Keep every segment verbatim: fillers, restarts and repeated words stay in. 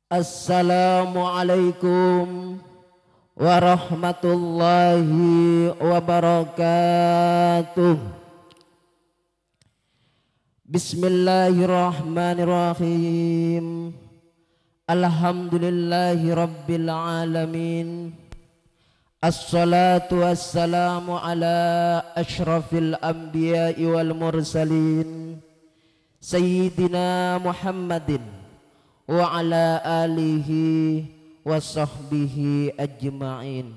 Assalamualaikum warahmatullahi wabarakatuh. Bismillahirrahmanirrahim. Alhamdulillahi rabbil alamin. Assalatu wassalamu ala ashrafil anbiya'i wal mursalin Sayyidina Muhammadin wa ala alihi wa sahbihi ajma'in.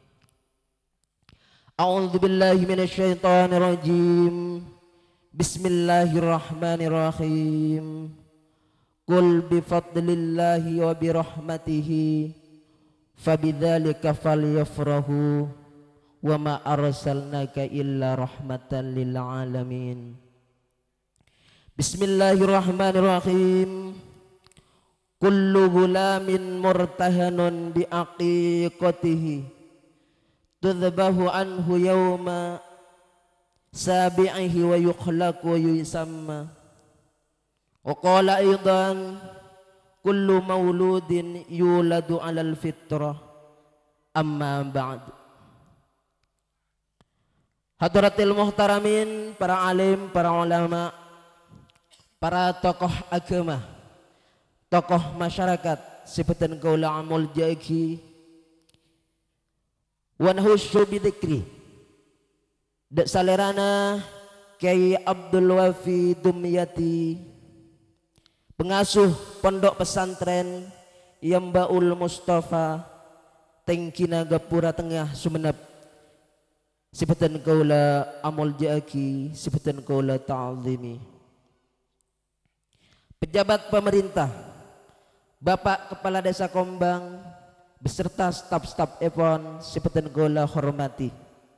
A'udzu billahi minasy syaithanir rajim. Bismillahirrahmanirrahim. Qul bi fadlillahi wa bi rahmatihi fabidzalika falyafrahu wa ma arsalnaka illa rahmatan lil alamin. Bismillahirrahmanirrahim. Kullu gulamin murtahanun bi aqiqatihi tudhbahu anhu yawma sabi'ihi wa yukhlaqu wa yusamma. Wa qala aidan kullu mauludin yuladu 'alal fitrah. Amma ba'd. Hadratil muhtaramin, para alim, para ulama, para tokoh agama, tokoh masyarakat sebutan kaula amul jagi wa nahusyu bidzikri dak salerana Kyai Abdul Wafi Dumyati, pengasuh pondok pesantren Yambaul Mustafa Tengkina Gapura Tengah Sumeneb, sebutan kaula amul jagi, sebutan kaula ta'zimi, pejabat pemerintah, Bapak Kepala Desa Kombang beserta staf-staf Epon, sebutan kaula hormati,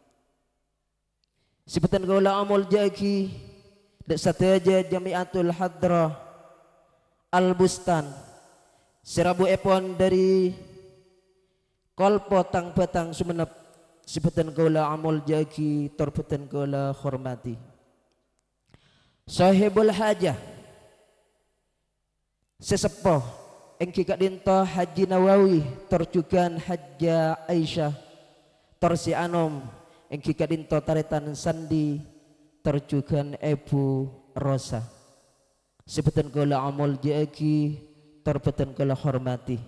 sebutan kaula amul jagi dak sateja Jamiatul Hadrah Al Bustan Serabu Epon dari Kolpo Tang Petang Sumeneb, sebutan kaula amul jagi torbutan kaula hormati, Sahibul Hajah sesepuh engki kadinto Haji Nawawi terjugan Hajja Aisyah torsi anom engki kadinto taretan sandi terjugan Ibu Rosa, sebutan kaula amul jagi terbutan kaula hormati,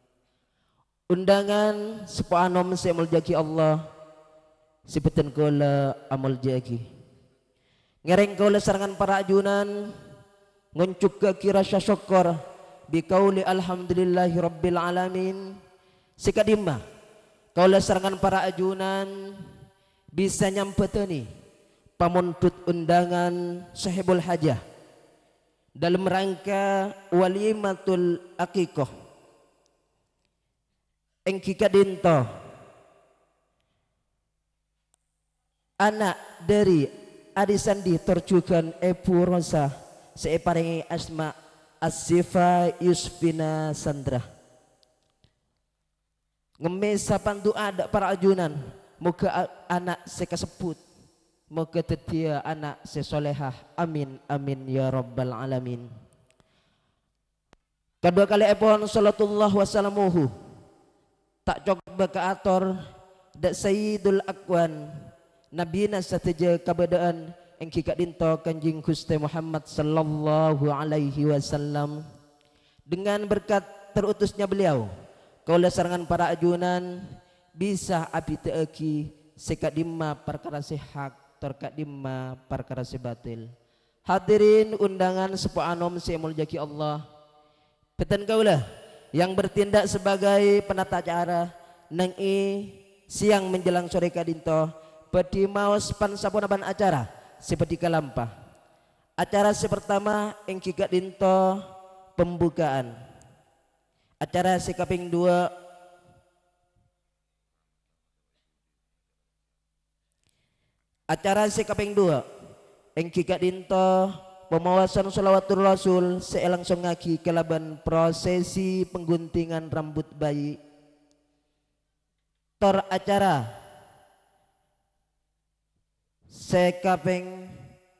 undangan sepuh anom semul jagi Allah, sebutan kaula amul jagi, ngereng kaula sarangan para ajunan nguncuk ke kira syukur biqauli alhamdulillahi rabbil alamin. Sikadimah kaula sarangan para ajunan bisa nyampeteni pamuntut undangan sahibul hajah dalam rangka walimatul aqiqah engki kadinto anak dari Adi Sandi terjugan Ibu Rosa separingi asma Asifa Yusfina Sandra. Ngemis sapan doa dak para ajunan, moga anak sekasebut, moga tetia anak sesolehah, amin amin ya rabbal alamin. Kedua kali epon salatullah wassalamuhu tak coba ke ator dak sayyidul akwan nabina sateja kabadaan engki kadinto Kanjeng Gusti Muhammad sallallahu alaihi wasallam. Dengan berkat terutusnya beliau kaula sarangan para ajunan bisa abi teeki sekadimma perkara sehak terkadimma perkara sebatil. Hadirin undangan sepuh anom semul jaki Allah, peten kaula yang bertindak sebagai penata acara nang i siang menjelang sore kadinto pedi maos pan sapunaban acara seperti kalampah. Acara sepertama engki kadinto pembukaan. Acara sekaping dua Acara sekaping dua engki kadinto pemawasan sholawatul rasul seelangsung ngaki kelaban prosesi pengguntingan rambut bayi. Tor acara sekaping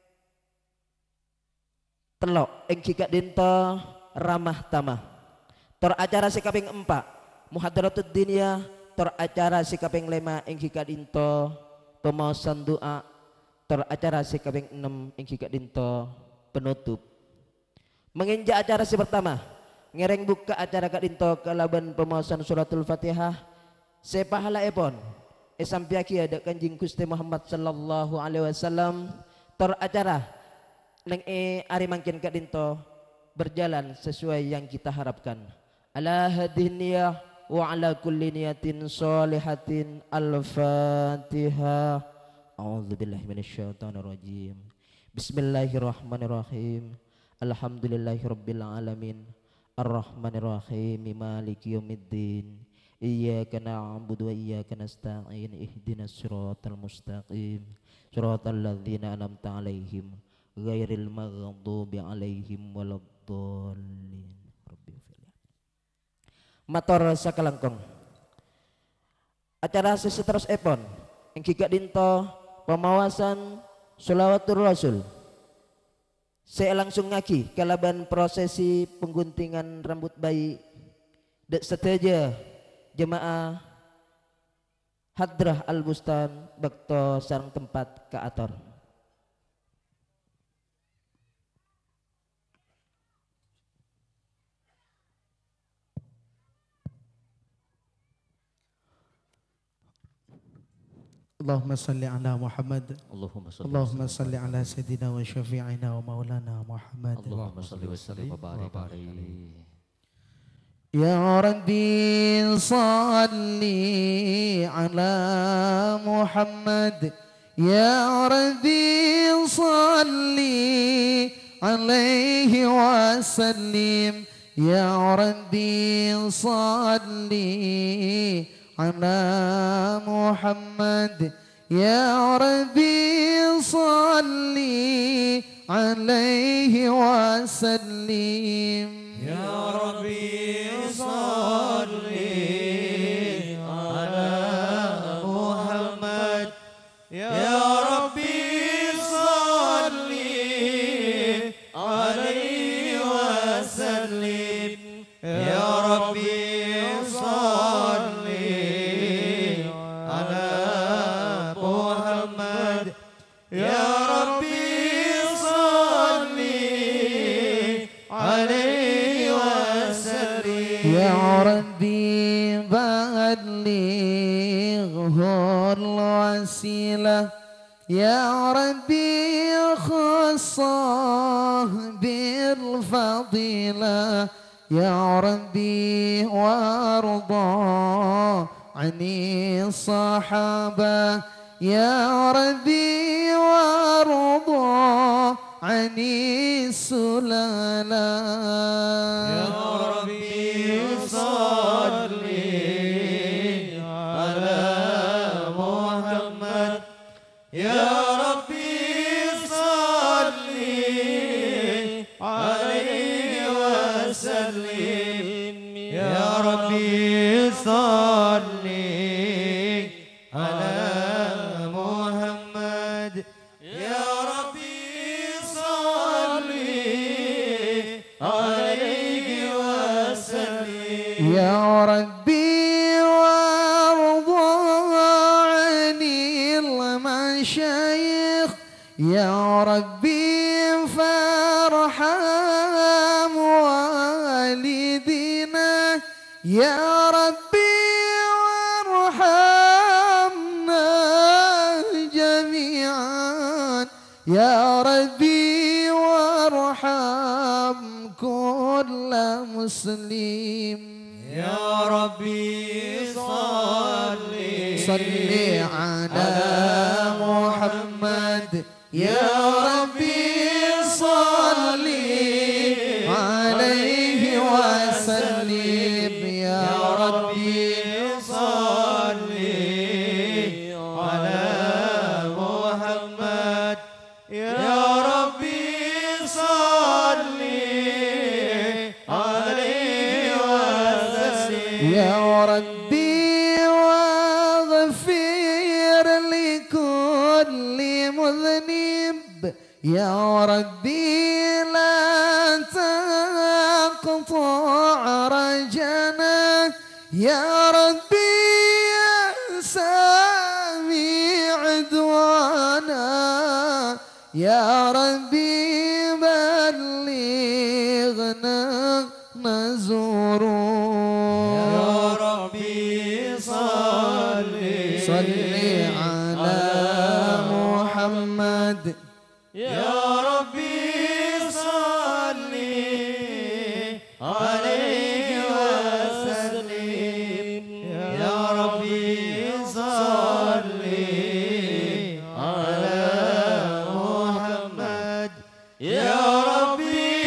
telok engki kadinto ramah tamah tor acara si kaping empat muhadaratud diniyah, tor acara si kaping lima ing hikadinto pemaosan doa, tor acara si kaping enam ing hikadinto penutup. Menginjak acara si pertama ngereng buka acara kadinto kalaban pemaosan suratul Fatihah sepahala epon esampiaki ada kanjing Gusti Muhammad sallallahu alaihi wasallam, tor acara neng e ari mangkin kadinto berjalan sesuai yang kita harapkan. Ala hadhihi niyah wa ala kulli niyatin sholihatin. Al-Fatihah. A'udzubillahi minasyaitonir rajim. Bismillahirrahmanirrahim. Alhamdulillahirabbil alamin. Ar-Rahmanirrahim. Maliki yaumiddin. Iyyaka na'budu wa iyyaka nasta'in. Ihdinas siratal mustaqim. Siratal ladzina an'amta 'alaihim ghairil maghdubi 'alaihim waladdallin. Mator sakalangkong acara seseterus epon yang kika dinto pemawasan sholawatul rasul. Saya langsung ngaki kalaban prosesi pengguntingan rambut bayi dek seteja jemaah Hadrah Al-Bustan bakto sarang tempat ke ator. Allahumma salli ala Muhammad. Allahumma salli, Allahumma salli ala sayyidina wa syafi'ina wa maulana Muhammad. Allahumma salli wa sallim wa barik alaihi. Ya Rabbi salli ala Muhammad. Ya Rabbi salli alaihi wa sallim. Ya Rabbi salli ala Muhammad. Ya Rabbi salli alaihi wa sallim. Ya Rabbi salli ala Muhammad. Ya Rabbi salli alaihi wa sallim. Ya Rabbi salli ala Muhammad. Ya Rabbi salli alaihi wa sallim. Ya Rabbi ballighul wasilah. Ya Rabbi khassah bil fadilah. Ya Rabbi warda ani sahabah. Ya Rabbi warda ani sulala. Ya Rabbi salli ala Muhammad. Ya Rabbi salli alaihi wa sallim. Ya Rabbi salli ala Muhammad. Ya Rabbi salli alaihi wa sallim. Ya Rabbi warda anil masyayikh. Ya Rabbi farham walidina. Ya Rabbi warhamna jami'an. Ya Rabbi warham kulla muslim. Ya Rabbi salli salli ala Muhammad. Ya Rabbi salli alaihi wa sallim. Ya Rabbi salli ala Muhammad. Ya Rabbi salli alaihi wa sallim. Ya Rabbi waghfir likulli mudhnib. Ya Rabbi la taqta' rajaa. يا ربي يا سامع دعانا يا ربي بلغنا نزور يا ربي صلي صلي على محمد يا ربي صلي عليه وسلم يا ربي صلي على محمد يا ربي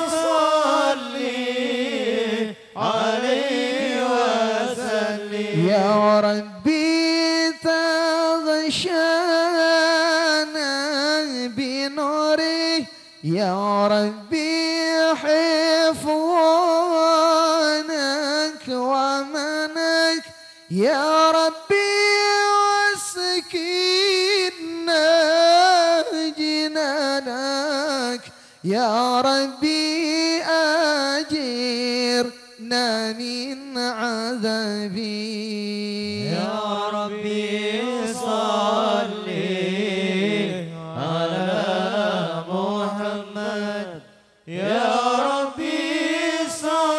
صلي عليه وسلم يا ربي تغشانا بنوره يا ربي حفظانك ومنك يا ربي وسكينا جنانك يا ربي أجرنا من عذابي يا ربي صلي على محمد يا ربي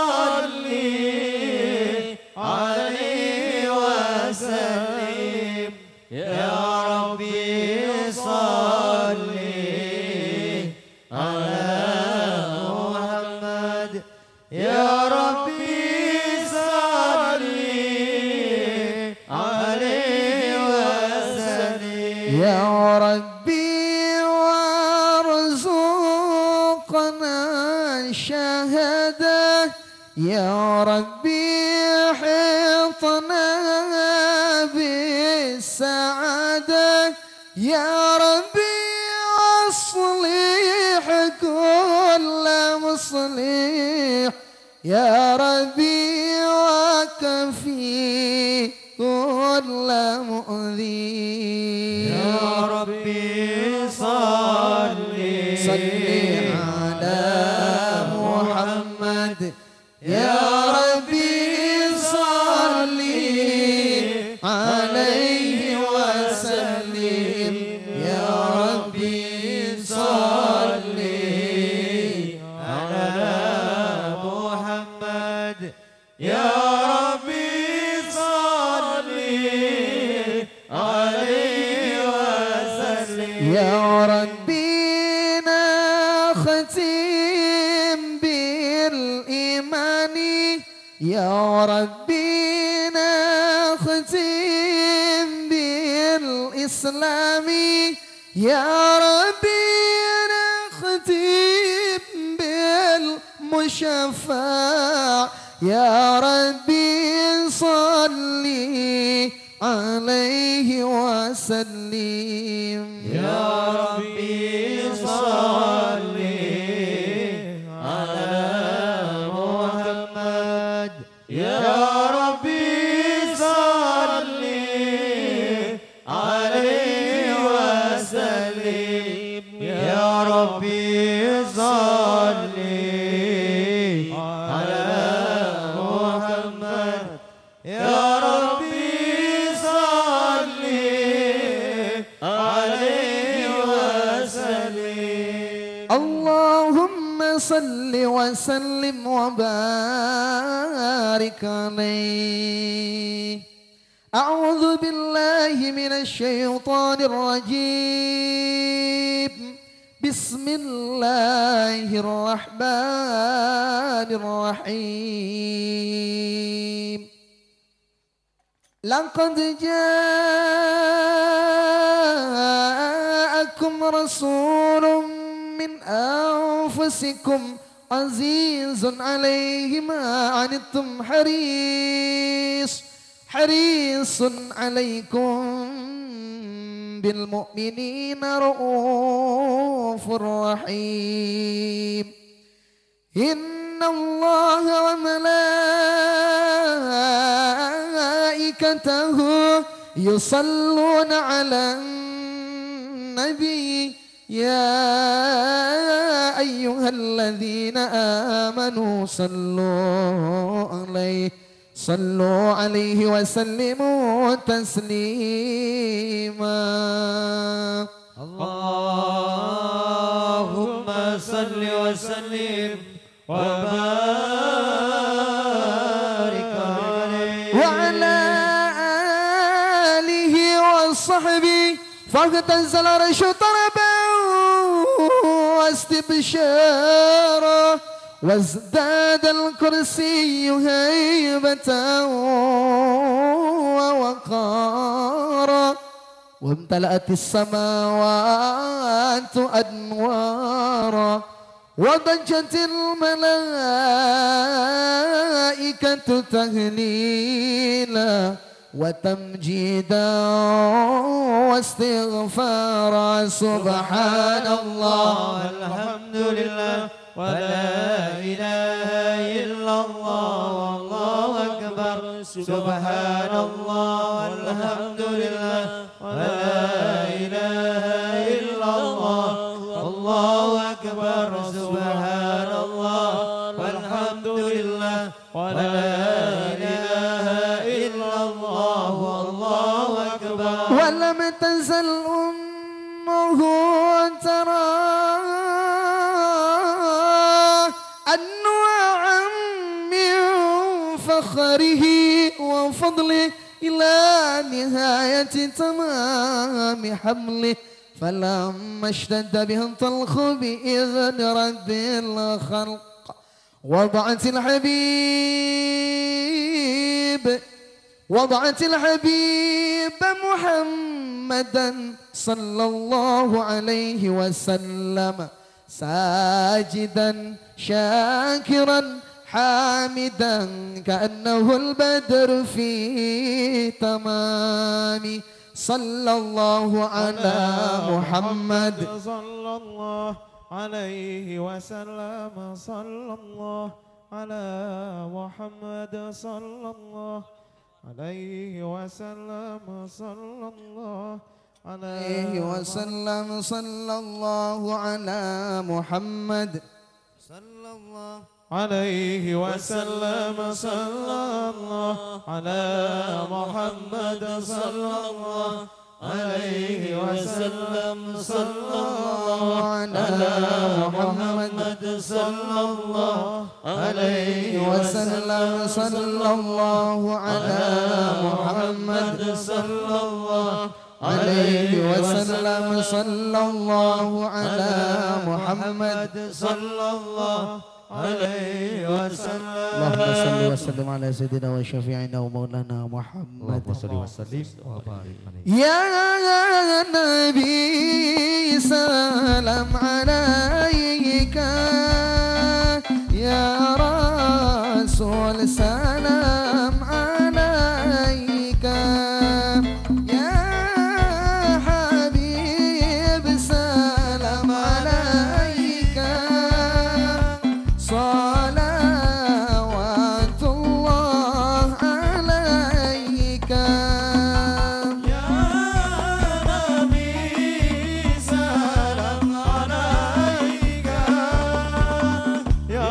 صلي عليه وسلم يا ربي صلي على محمد يا ربي صلي عليه وسلم يا ربي وارزقنا الشهادة يا ربي حطنا بالسعادة يا ربي أصلح كل مصلح يا ربي وكفي كل مؤذي يا ربي صلي صلي على محمد يا ربي صلي عليه وسلم يا ربي صلي على محمد يا ربي صلي عليه وسلم يا ربي نختم بالإيمان يا ربي نختم بالإسلام يا ربي نختم بالمشفع يا ربي صلي عليه وسلم يا ربي صلي على محمد يا ربي صلي عليه وسلم يا ربي صلي على محمد يا ربي صلي عليه وسلم اللهم صل وسلم وبارك عليه أعوذ بالله من الشيطان الرجيم بسم الله الرحمن الرحيم لقد جاءكم رسول من أنفسكم عزيز عليه ما عنتم حريص حريص عليكم بالمؤمنين رؤوف رحيم إن الله وملائكته يصلون على النبي يا أيها الذين آمنوا صلوا عليه صلوا عليه وسلموا تسليما. اللهم صل وسلم وبارك عليه وعلى آله وصحبه فاهتز العرش طربا واستبشارا وازداد الكرسي هيبة ووقارا وامتلأت السماوات أنوارا وضجت الملائكة تهليلا وتمجيدا واستغفارا. سبحان الله الحمد لله ولا إله إلا الله والله أكبر. سبحان الله والحمد لله ولا إله إلا الله والله أكبر. سبحان الله والحمد لله ولا إله إلا الله والله أكبر. ولم تزل أمه ترى أنواعا من فخره وفضله إلى نهاية تمام حمله فلما اشتد به الطلق بإذن رب الخلق وضعت الحبيب وضعت الحبيب محمدا صلى الله عليه وسلم ساجدا شاكرا حامدا كأنه البدر في تمام. صلى الله على محمد صلى الله عليه وسلم. صلى الله على محمد صلى الله عليه وسلم. صلى الله عليه وسلم. صلى الله على محمد صلى الله عليه وسلم. صلى الله على محمد صلى الله عليه وسلم. صلى الله على محمد صلى الله عليه وسلم. صلى الله على محمد صلى الله عليه وسلم. صلى الله على محمد صلى الله عليه وسلم. اللهم صل وسلم على سيدنا وشفيعنا ومولانا محمد. اللهم صل وسلم وبارك عليه. يا نبي سلام عليك يا رسول سلام عليك يا حبيب سلام عليك صلوات الله عليك يا نبي سلام عليك يا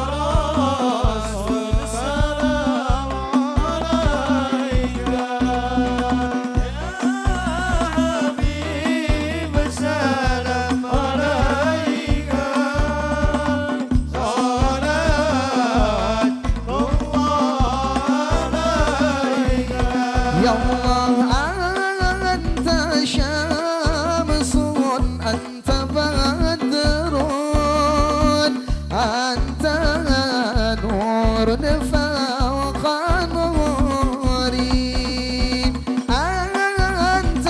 رسول سلام عليك يا حبيب سلام عليك صلاة الله عليك يا الله أنت شمس أنت بدر أنت نور فوق نوري أنت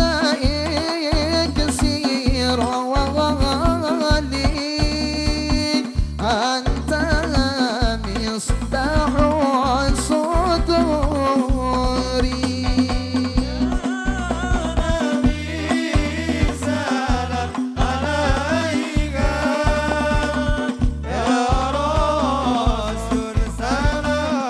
إكسير وغالي أنت مصباح صدوري يا رسول سلام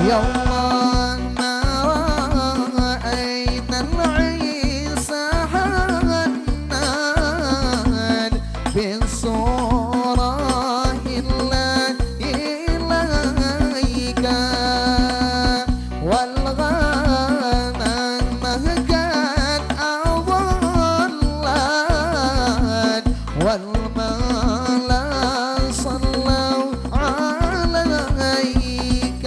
يا الله ما رأينا العيسى حنان بالصورة إلا إليك والغنم قد أضلت والمال صلوا عليك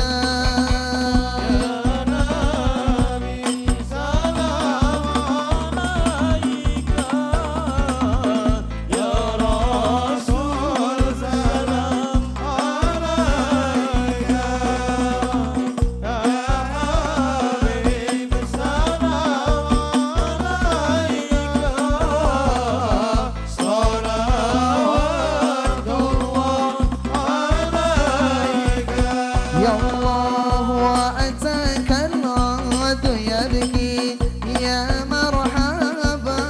يا الله وأتاك العود يبكي يا مرحبا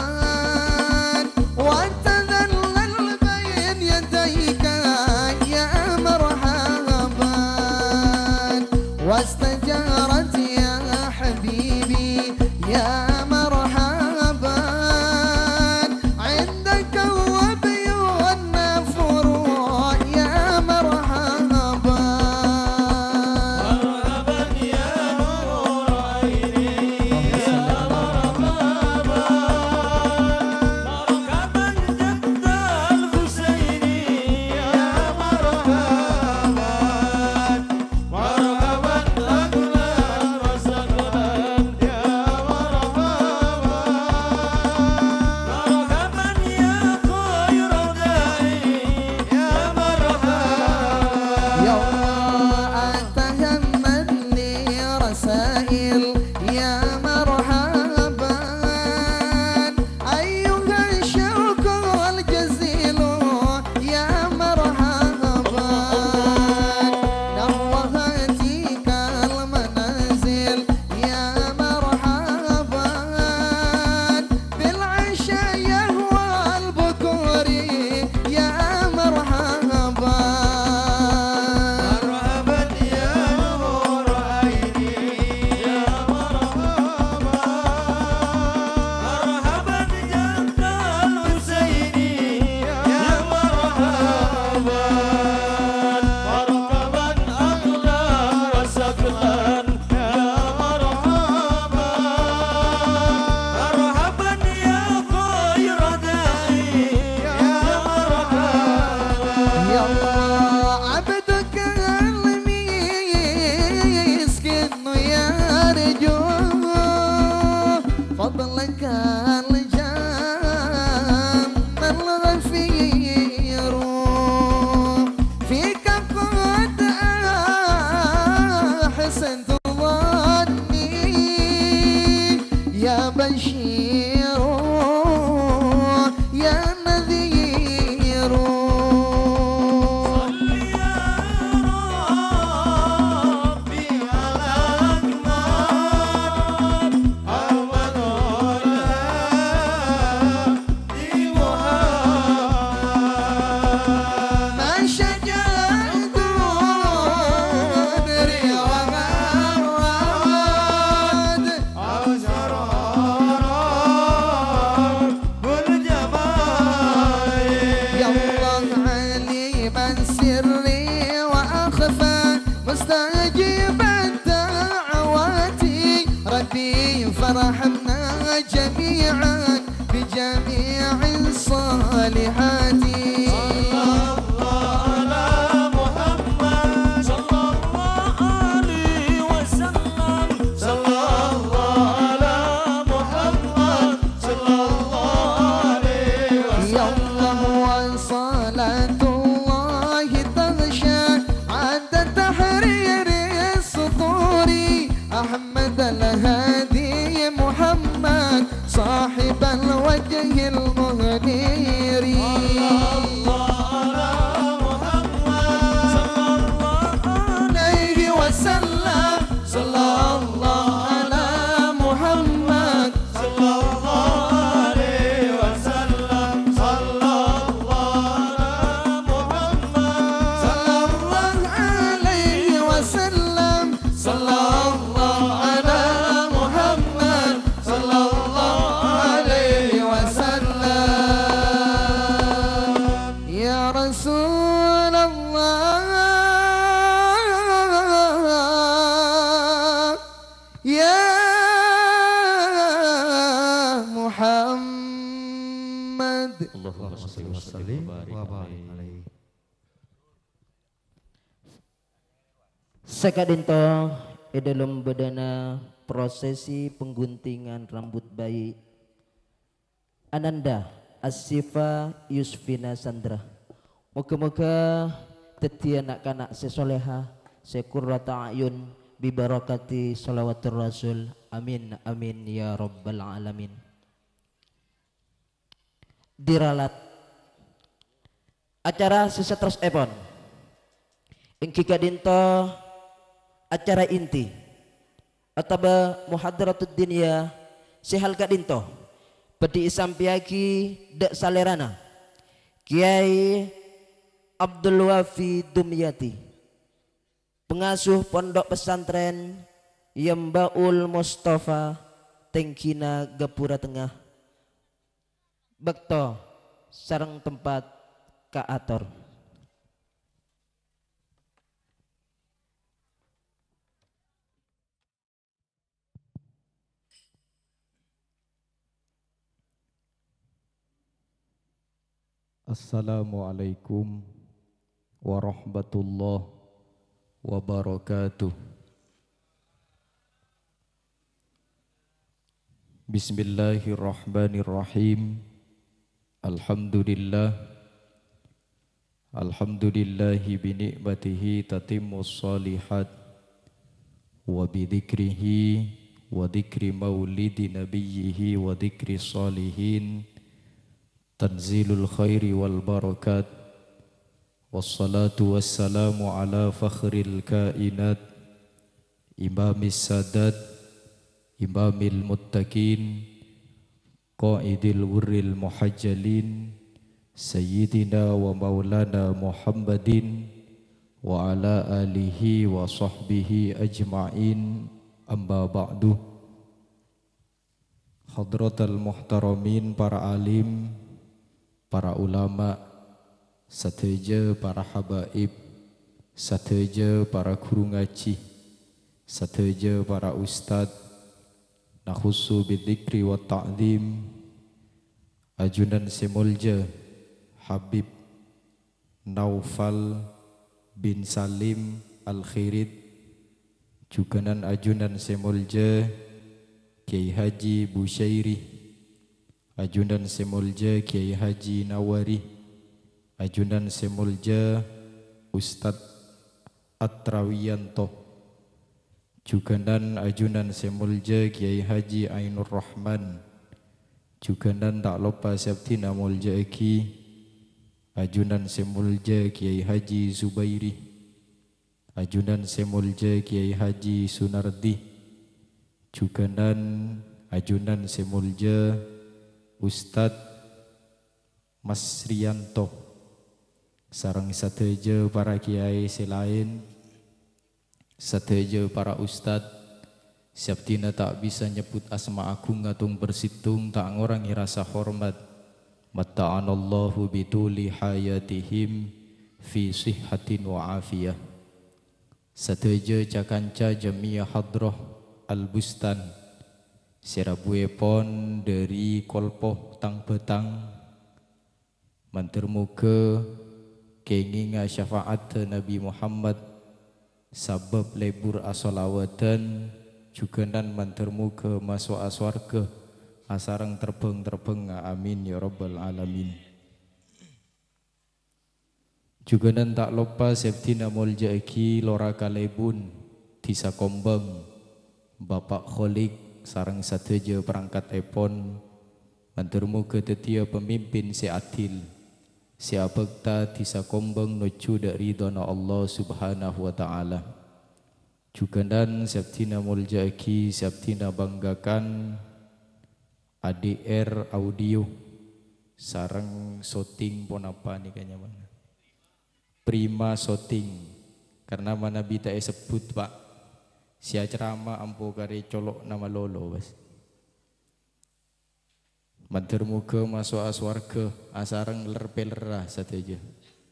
وتذلل بين يديك يا مرحبا واستجارت يا حبيبي يا مرحبا عندك وبيون فروع يا مرحبا يا الله أتهمل لي رسائل يا مرحبا أيها الشوق الجزيل يا مرحبا نوهتك المنازل يا مرحبا بالعشاء يهوى البكور يا مرحبا يا الله عبدك المسكين يرجو فضلك الجام الغفير فيك قد أحسنت ظني يا بشير يا نذير ما شجعت دري وغرد يا الله عليما سري وأخفى مستجيب الدعوات ربي فرحنا جميعا بجميع الصالحات يا الله وصلاة الله تغشى عند تحرير السطور أحمد الهادي محمد صاحب الوجه المنير عليه وسلم صلى الله على محمد صلى الله عليه وسلم صلى الله على محمد صلى الله عليه وسلم صلى salli wa sallim wa barik alaihi. Sakadinto e dalam bedana prosesi pengguntingan rambut bayi Ananda Asifa Yusfina Sandra. Moga-moga tetia nak kanak sesoleha sekurrata ayun bibarakati salawatur rasul. Amin amin ya rabbal alamin. Diralat acara sesetros epon ingkika dinto acara inti ataba muhadratud dunia sehal kadinto pedi isampiaki dek salerana Kiai Abdul Wafi Dumyati pengasuh pondok pesantren Yambaul Mustafa Tengkina Gapura Tengah bekto sarang tempat kaator. Assalamualaikum warahmatullahi wabarakatuh. Bismillahirrahmanirrahim. Alhamdulillah. Alhamdulillahi binikmatihi tatimmus salihat wa bidhikrihi wa dhikri maulidi nabiyyihi wa dhikri salihin tanzilul khairi wal barakat wassalatu wassalamu ala fakhril kainat imamis sadat imamil muttaqin qaidil wurril muhajjalin sayyidina wa maulana Muhammadin wa ala alihi wa sahbihi ajma'in amma ba'du. Hadratal muhtaramin, para alim, para ulama, sateja para habaib, sateja para guru ngaji, sateja para ustad, nakhusu bidzikri wa ta'zim, ajunan semolja Habib Naufal bin Salim Al-Khirid, juganan ajunan semolja Kiai Haji Busyairi, ajunan semolja Kiai Haji Nawari, ajunan semolja Ustadz Atrawiyanto, juganan ajunan semolja Kiai Haji Ainur Rahman, juganan tak lupa Sabtina Mulja Eki, ajunan semolja Kiai Haji Zubairi, ajunan semolja Kiai Haji Sunardi, juganan ajunan semolja Ustadz Mas Rianto, sarang sateja para kiai selain, sateja para ustadz, Sabtina tak bisa nyebut asma agung ngatung bersitung tak ngorangi rasa hormat. Matta'anallahu bituli hayatihim fi sihhatin wa afiyah. Sateja cakanca jamiah hadroh al-bustan Serabuye pon dari kolpoh tang betang mantermuka kenginga syafaat Nabi Muhammad sabab lebur asolawatan juganan mantermuka masuk aswarga asarang terbeng-terbeng amin ya rabbal alamin. Juganan tak lupa Septina Mulja Eki Lora Kalebun Tisa Kombeng Bapak Kholik sarang sateja perangkat epon mantermu ketetia pemimpin si adil si abekta Tisa Kombeng nuju dari dona Allah subhanahu wa ta'ala. Juganan Septina Mulja Eki Septina banggakan A D R audio sarang shooting pun apa nih kayaknya mana prima shooting karena mana bita sebut pak si ceramah ampo kare colok nama lolo bas manter muka masuk aswarga asarang lerpelerah sateja.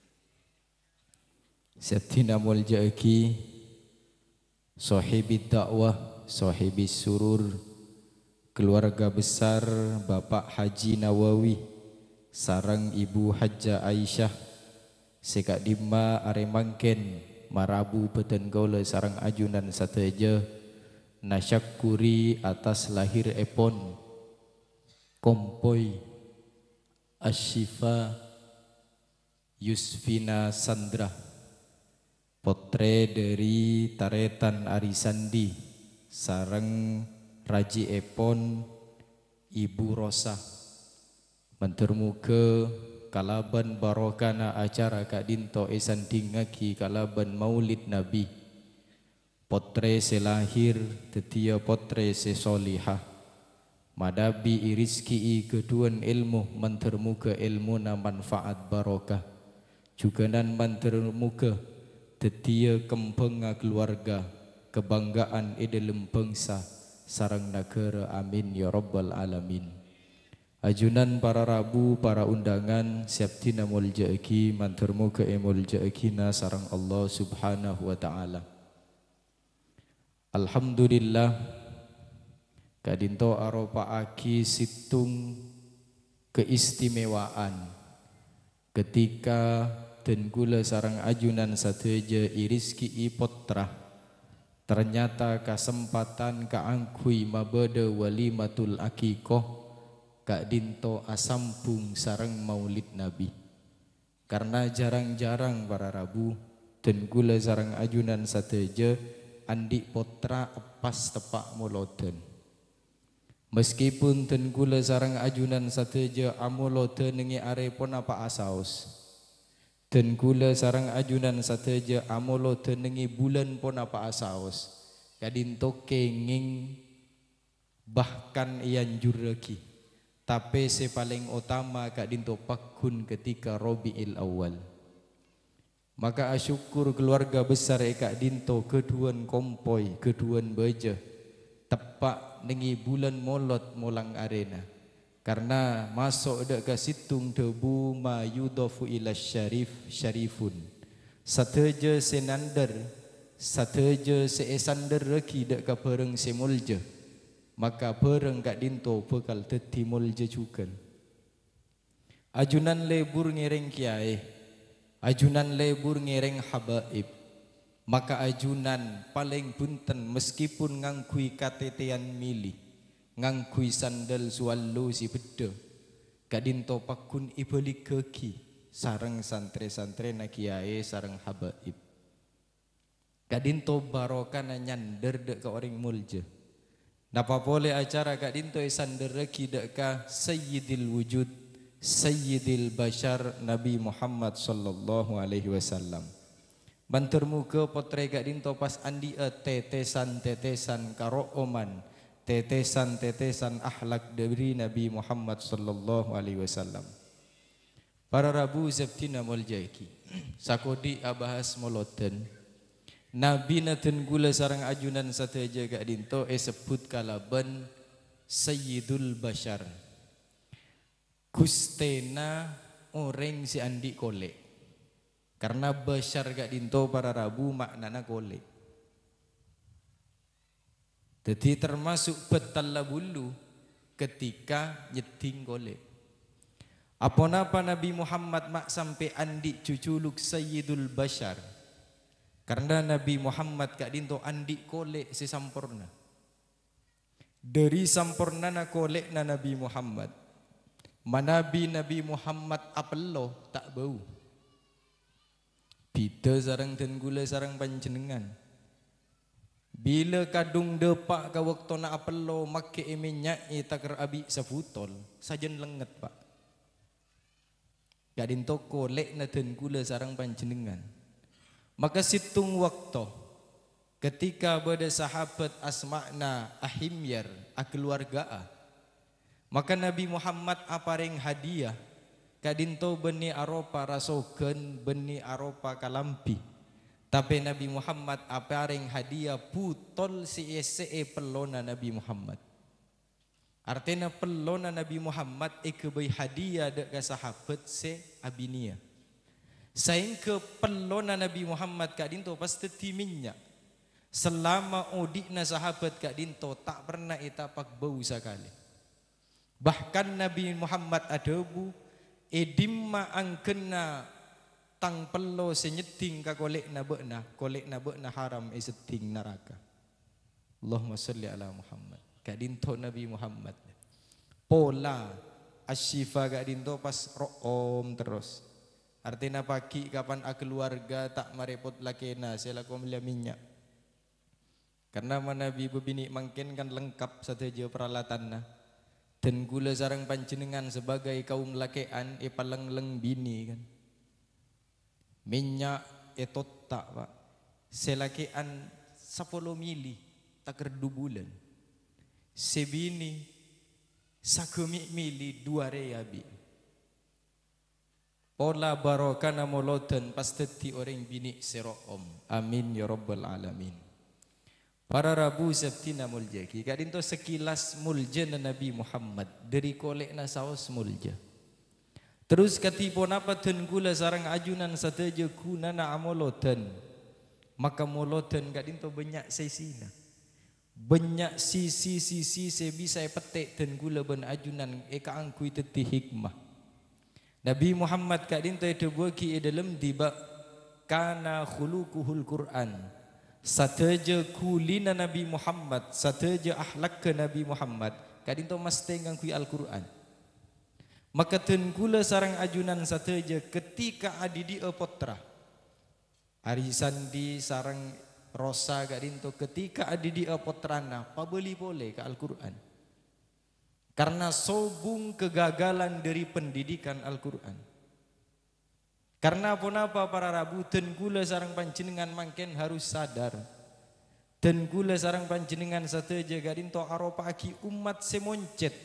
Septina Mulja Eki sahibid dakwah sahibis surur keluarga besar Bapak Haji Nawawi sarang Ibu Hajjah Aisyah sekak dimma are mangken marabu beten gaula sarang ajunan sateja nasyakuri atas lahir epon kompoi Asyifa Yusfina Sandra, potre dari Taretan Arisandi, sarang Raji Epon Ibu Rosa, mentermuka kalaban barokana acara Kak Dinto esan dingaki kalaban maulid Nabi, potre selahir tetia potre sesolihah. Madabi irizki keduan ilmu mentermuka ilmu na manfaat barokah juga nan mentermuka tetia kempenga keluarga kebanggaan edelem bangsa sarang negara amin ya rabbal alamin. Ajunan para rabu para undangan siap tina mulja eki mentermuka emulja ekina sarang Allah subhanahu wa ta'ala. Alhamdulillah kadinto aropa aki situng keistimewaan ketika tenggula sarang ajunan sateja iriski ipotra ternyata kesempatan kaangkui mabada walimatul akikoh kak dinto asampung sarang maulid Nabi karena jarang-jarang para rabu tenggula sarang ajunan sateja andi potra epas tepak moloten. Meskipun tenggula sarang ajunan sateja amulote nengi are pon apa asaos. Tenggula sarang ajunan sateja amulote nengi bulan pon apa asaos. Kadinto kenging bahkan ian juraki. Tapi se paling utama kadinto pakun ketika Rabiul Awal. Maka asyukur keluarga besar Kak Dinto keduan kompoi, keduan beja. Tepak nengi bulan molot molang arena karena masuk dek ke situng debu ma yudofu ila syarif syarifun sateja senander sateja seesander reki dek ke pereng semulja maka pereng Kak Dinto bekal teti mulja juga ajunan lebur ngereng kiai ajunan lebur ngereng habaib. Maka ajunan paling punten meskipun ngangkui katetean mili ngangkui sandal suallu si beda kadinto pakun ibalik keki sarang santre-santre na kiai sarang habaib kadinto barokana nyander dek ka orang mulja napa boleh acara kadinto sander reki dek ka sayyidil wujud sayyidil bashar Nabi Muhammad sallallahu alaihi wasallam. Bantermuka potre Kak Dinto pas andi e tetesan-tetesan karo oman tetesan-tetesan akhlak dari Nabi Muhammad sallallahu alaihi wasallam. Para rabu septina moljaiki sakodi abahas moloten Nabi naten gula sarang ajunan sateja Kak Dinto e sebut kalaban Sayyidul Bashar Kustena orang si andi kolek karena Bashar Kak Dinto para rabu maknana kolek. Jadi termasuk betalla bulu ketika nyeting kolek. Apa napa Nabi Muhammad mak sampai andi cuculuk Sayyidul Bashar. Karena Nabi Muhammad Kak Dinto andi kolek sesampurna. Dari sampurnana kolek na Nabi Muhammad. Manabi Nabi Muhammad apelo tak bau. Bida sarang tenggula sarang panjenengan. Bila kadung depak ka waktu na apelo make minyak e takar abi safutol sajen lenget pak. Gadin toko lek na tenggula sarang panjenengan. Maka situng waktu ketika pada sahabat Asma'na Ahimyar akeluargaa maka Nabi Muhammad apareng hadiah kadinto beni aropa rasoken beni aropa kalampi tapi Nabi Muhammad apareng hadiah putol si ese pelona Nabi Muhammad artinya pelona Nabi Muhammad ikebay hadiah dek sahabat se abinia saing ke pelona Nabi Muhammad kadinto pasti timinnya selama odikna sahabat kadinto tak pernah itapak bau sekali bahkan Nabi Muhammad adebu edimma angkena tang pello senyeting ka kolek na beuna kolek na beuna haram e seting neraka. Allahumma sholli ala Muhammad. Kadinto Nabi Muhammad pola asyifa kadinto pas room terus. Artinya pagi kapan a keluarga tak marepot lakena selaku melia minyak. Karena Nabi bebini mangken kan lengkap sateja peralatanna. Dan gula sarang panjenengan sebagai kaum lakean e palengleng bini kan. Minyak e totak Pak. Selakean sepuluh mili tak kerdu bulan. Sebini sakemi mili dua reabi. Ola barokana moloten pasteti orang bini seroom. Amin ya rabbal alamin. Para rabu septina muljaki. Kadinto sekilas mulja na Nabi Muhammad dari kolek na saos mulja. Terus katipo napa ten gula sarang ajunan sateja kuna na amoloten. Maka moloten kadinto banyak sesina. Banyak sisi-sisi sebisa petek ten gula ben ajunan eka angkui teti hikmah. Nabi Muhammad kadinto itu buaki dalam tiba kana khuluquhul Quran. Sateja kulina Nabi Muhammad, sateja akhlak ke Nabi Muhammad. Kadinto masteng kui Al-Quran. Maka tengkula sarang ajunan sateja ketika adidi potra. Arisan di sarang rosa kadinto ketika adidi potrana pabeli boleh ke Al-Quran. Karena sobung kegagalan dari pendidikan Al-Quran. Karena apa-apa para rabu tengkula sarang panjenengan mangken harus sadar. Tengkula sarang panjenengan sateja gadinto aropaki umat semoncet.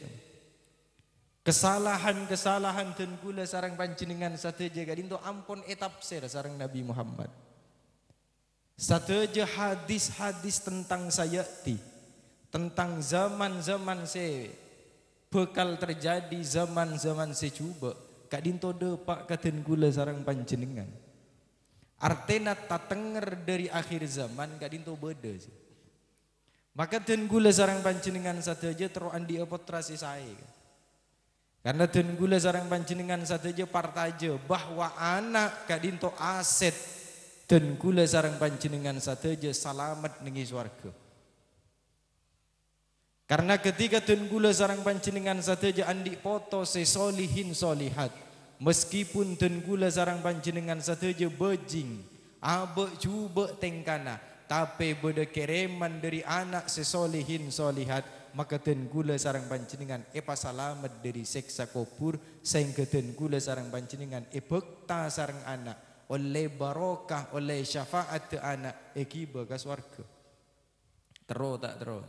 Kesalahan-kesalahan tengkula sarang panjenengan sateja gadinto ampun etapsir sarang Nabi Muhammad. Sateja hadis-hadis tentang sayati, tentang zaman-zaman se bekal terjadi zaman-zaman secuba kadinto depak katen gula sarang panjenengan. Artena tatenger dari akhir zaman kadinto beda. Maka ten gula sarang panjenengan sateja teroan di apotrasi saya. Karena ten gula sarang panjenengan sateja partaja bahwa anak kadinto aset ten gula sarang panjenengan sateja salamat nengi swarga. Karena ketika tengkula sarang panjenengan sateja andi foto sesolihin solihat. Meskipun tengkula sarang panjenengan sateja bejing, abe cuba tengkana, tapi beda kereman dari anak sesolihin solihat, maka tengkula sarang panjenengan epa salamat dari seksa kubur, sehingga tengkula sarang panjenengan ebekta sarang anak oleh barokah oleh syafaat anak ekiba ka swarga. Tero tak tero?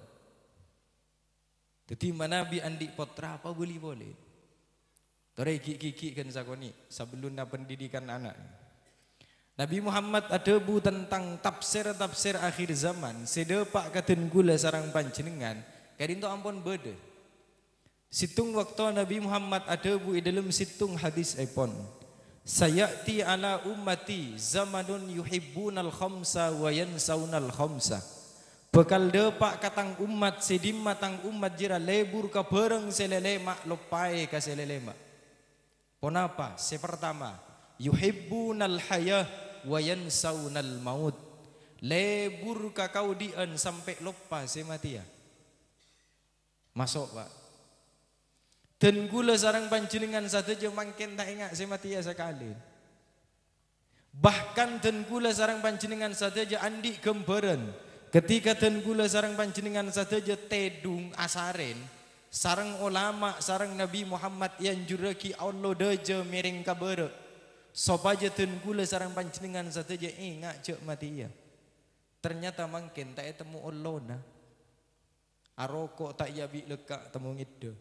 Jadi Nabi andi potra apa boleh boleh. Tore kiki kan sakoni sebelum pendidikan anak. Nabi Muhammad ada bu tentang tafsir-tafsir akhir zaman. Sedepak katen gula sarang panjenengan. Kadinto ampun beda. Situng waktu Nabi Muhammad ada bu dalam situng hadis epon. Sayati ala ummati zamanun yuhibbunal khamsa wa yansaunal khamsa. Bekal depak katang umat sedim matang umat jira lebur ka bereng selelema lopai ka selelema. Ponapa? Sepertama, yuhibbunal hayah wa yansaunal maut. Lebur ka kau dien sampai lupa sematia. Masuk Pak. Dan gula sarang panjenengan sateja mangken tak ingat sematia sekali. Bahkan dan gula sarang panjenengan sateja andi gemberan. Ketika tengkula sarang panjenengan sateja tedung asaren, sarang ulama sarang Nabi Muhammad yang juraki Allah deja miring kabere. Sopaja tengkula sarang panjenengan sateja ingat cek mati ya. Ternyata mangken tak temu Allah na. Arokok tak yabi lekak temu ngide.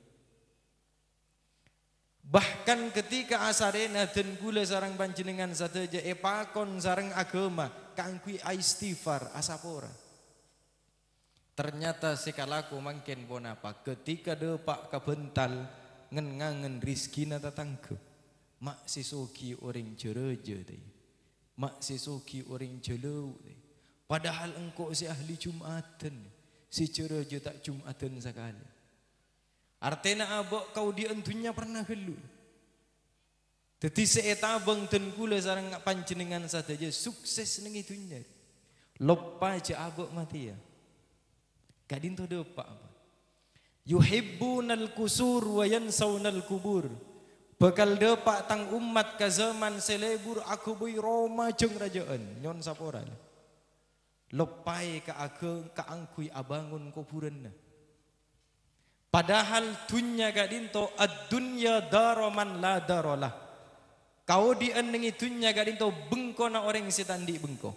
Bahkan ketika asarena tengkula sarang panjenengan sateja epakon sarang agama kangkui istighfar asapora. Ternyata sekalaku mangken bonapa ketika depak kabental ngen-ngangen rizkina tatangke mak sisuki orang jereje teh mak sisuki orang jelau teh padahal engkau si ahli Jumatan si jereje tak Jumatan sekali artena abok kau di entunya pernah gelu Teti seeta bang tengkula sarang panjenengan saja sukses neng itunya. Lopa je abok mati ya. Kadin tu depak apa? Yuhibbunal kusur wa yansawnal kubur. Bekal depak tang umat ka zaman selebur aku boy Roma jeng rajaan nyon saporan. Lopai ka ageng ka angkui abangun kuburan. Padahal dunya kadin to ad-dunya daraman la daralah. Kau di eneng itunya kadin to bengko na orang setandi bengko.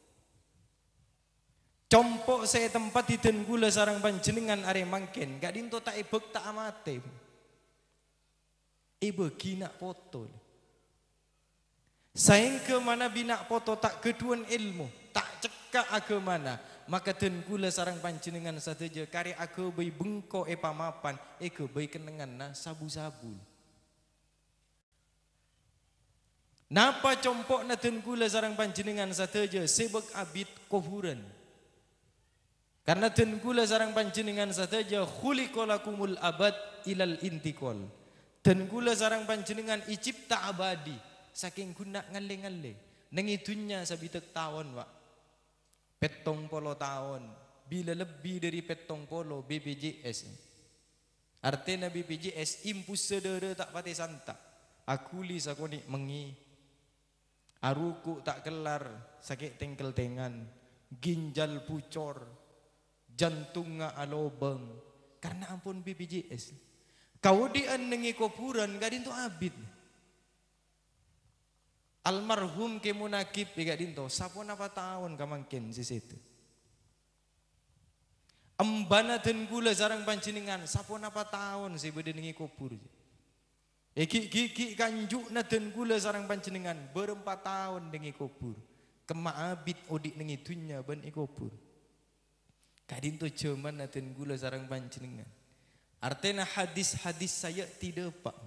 Compok saya tempat di tenggula sarang panjenengan are mangken kadin to tak ibek tak amate. Ibu kina foto. Sayang ke mana bina foto tak keduan ilmu, tak cekak ke mana. Maka tenggula sarang panjenengan sateja kari aku bayi bengko e pamapan, eke bayi kenengan na sabu-sabu. Napa compok na tenggula sarang panjenengan sateja sebab abid kuburan. Karena tenggula sarang panjenengan sateja khuliqalakumul abad ilal intikol. Tenggula sarang panjenengan icipta abadi saking guna ngale-ngale. Neng itunya sabitek tahun Pak. Petong polo tahun. Bila lebih dari petong polo B P J S. Artinya B P J S impus sedera tak pati santa. Akuli sakoni mengi. Aruku tak kelar sakit tengkel tengan. Ginjal pucor. Jantung nga alobeng. Karena ampun B P J S. Kau di enengi kuburan kadin tu abid. Almarhum ke munakib kadin tu sapon apa tahun kamangkin si situ. Embana tenggula sarang panjenengan sapon apa tahun si bedenengi kubur. Eki gigi kanjuk na tenggula sarang panjenengan berempat tahun dengi kubur. Kema abid odik nengi dunya ben kubur. Kadin tu cuman na tenggula sarang panjenengan. Artinya hadis-hadis saya tidak pak.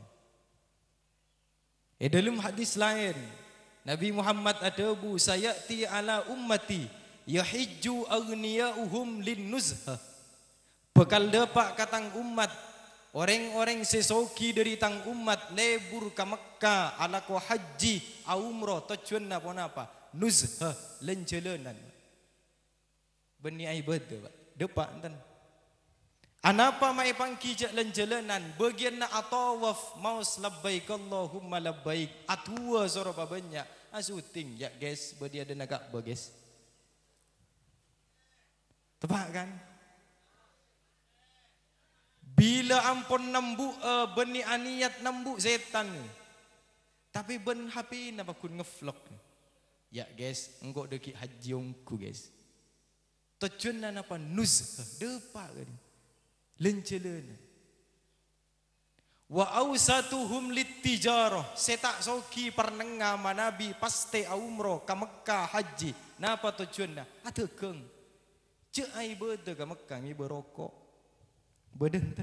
Eh dalam hadis lain Nabi Muhammad adabu sayati ala ummati yahijju aghniyauhum lin nuzha. Bekal depak katang umat orang-orang sesoki dari tang umat lebur ke Mekah ala ko haji umrah tujuan napa napa nuzha lenjelenan. Beni ibadah pak. Depak enten. Anapa mai pangki jalan jalanan bagian na atawaf maus labbaik Allahumma labbaik atua soro babanya asuting ya guys badi ada nagak ba guys tepak kan bila ampun nambu uh, beni aniat nambu setan tapi ben hapi napa kun ngevlog ya guys engko deki haji ongku guys tujuan napa nuz depak kan lencelena wa ausatuhum litijarah setak soki pernengah manabi paste umroh ka Mekah haji napa tujuanna adegeng ce ai beuteung ka Mekah ngi berokok bedenten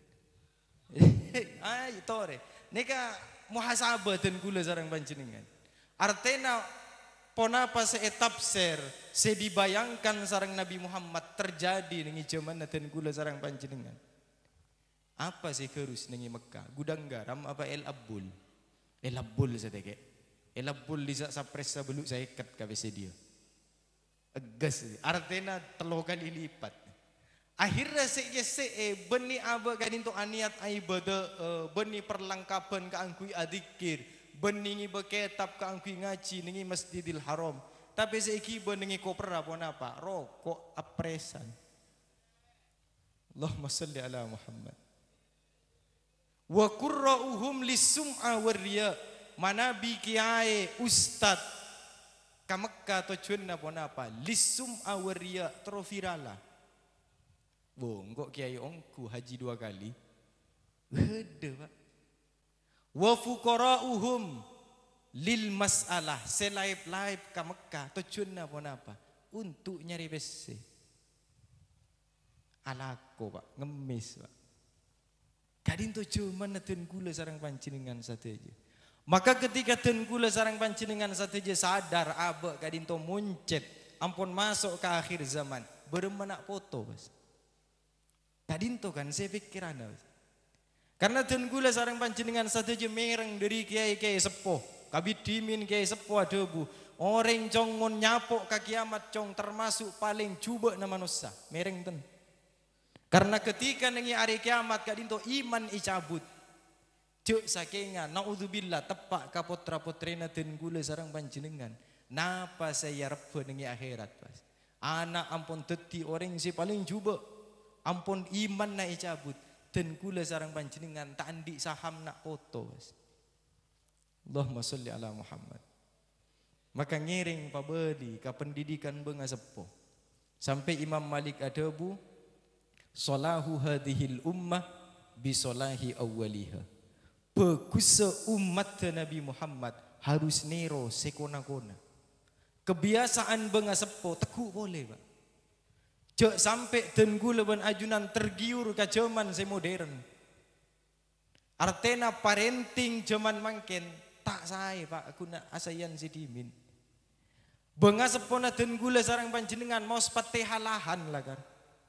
ai tore neka muhasabah dan gula sareng panjenengan artena ponapa seetap ser se dibayangkan sareng Nabi Muhammad terjadi nengi zaman dan gula sareng panjenengan. Apa sih kerus nengi Mekah? Gudang garam apa el abul? El abul sadeke. El abul lisa sapres sabelu saya ikat ka dia. Egas artena telo kali lipat. Akhirnya se se beni aba kadin to aniat ibadah beni perlengkapan ka angkui adzikir. Beningi beketab ka angkui ngaji ningi Masjidil Haram. Tapi seiki beningi koper apa napa? Rokok apresan. Allahumma salli ala Muhammad. Wa qurra'uhum lisum'a warriya. Manabi kiai ustad ka Mekah tujuan apa napa? Lisum'a warriya trofirala. Bo, engkau kiai ongku haji dua kali. Gede pak. Wa fuqara'uhum lil mas'alah selaip-laip ka Mekah tujuan apa napa untuk nyari besi alako pak ngemis pak kadin tujuan ten gula sarang panjenengan sateja maka ketika ten gula sarang panjenengan sateja sadar aba kadin to muncet ampun masuk ke akhir zaman beremenak foto bos kadin to kan saya pikiran bos Karena den gula sarang panjenengan sadeja mereng dari kiai-kiai sepuh. Kabit dimin kiai sepuh adebu. Orang cong ngon nyapok ka kiamat cong termasuk paling cuba na manusia. Mereng ten. Karena ketika nengi hari kiamat kadinto iman icabut. Cuk sakenga naudzubillah tepak ka putra-putrina den gula sarang panjenengan. Napa saya rebe nengi akhirat pas. Anak ampun teti orang si paling cuba. Ampun iman na icabut. Den gula sarang panjenengan tak andi saham nak foto pas. Allahumma sholli ala Muhammad. Maka ngiring pabeli ka pendidikan benga sepuh. Sampai Imam Malik adebu salahu hadhil ummah bisolahi awwaliha. Bagus umat Nabi Muhammad harus nero sekona-kona. Kebiasaan benga sepuh teguh boleh Pak. Cek sampai den gula ben ajunan tergiur ke zaman se modern. Artena parenting zaman mangken tak saya Pak aku nak asayan si dimin. Benga sepona den gula sarang panjenengan mau sepatih lahan lah kan.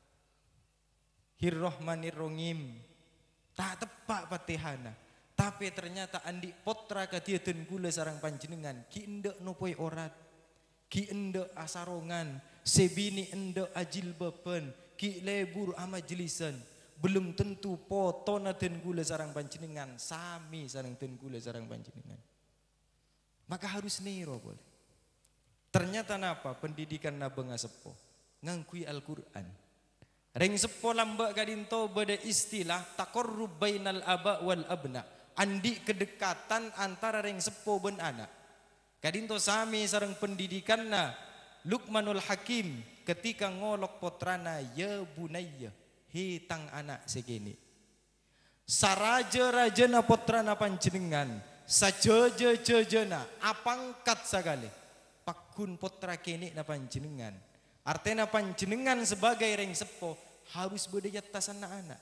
Hirrohmanirrohim tak tepak patihana. Tapi ternyata andi potra ka dia den gula sarang panjenengan ki endek nopoi orat. Ki endek asarongan, sebini endek ajil bepen, ki lebur ama jelisan. Belum tentu potona den gula sarang panjenengan sami sarang den gula sarang panjenengan. Maka harus nero boleh. Ternyata napa pendidikan na benga sepo ngangkui Al-Qur'an. Reng sepo lambak kadinto beda istilah taqarrub bainal aba wal abna. Andi kedekatan antara reng sepo ben anak. Kadinto sami sareng pendidikan na Luqmanul Hakim ketika ngolok potrana ya bunayya hitang anak segini. Saraja-rajana potrana panjenengan sajeje-jejena apangkat sagale pakun potra kene na panjenengan. Artena panjenengan sebagai reng sepo harus berdaya atas anak-anak.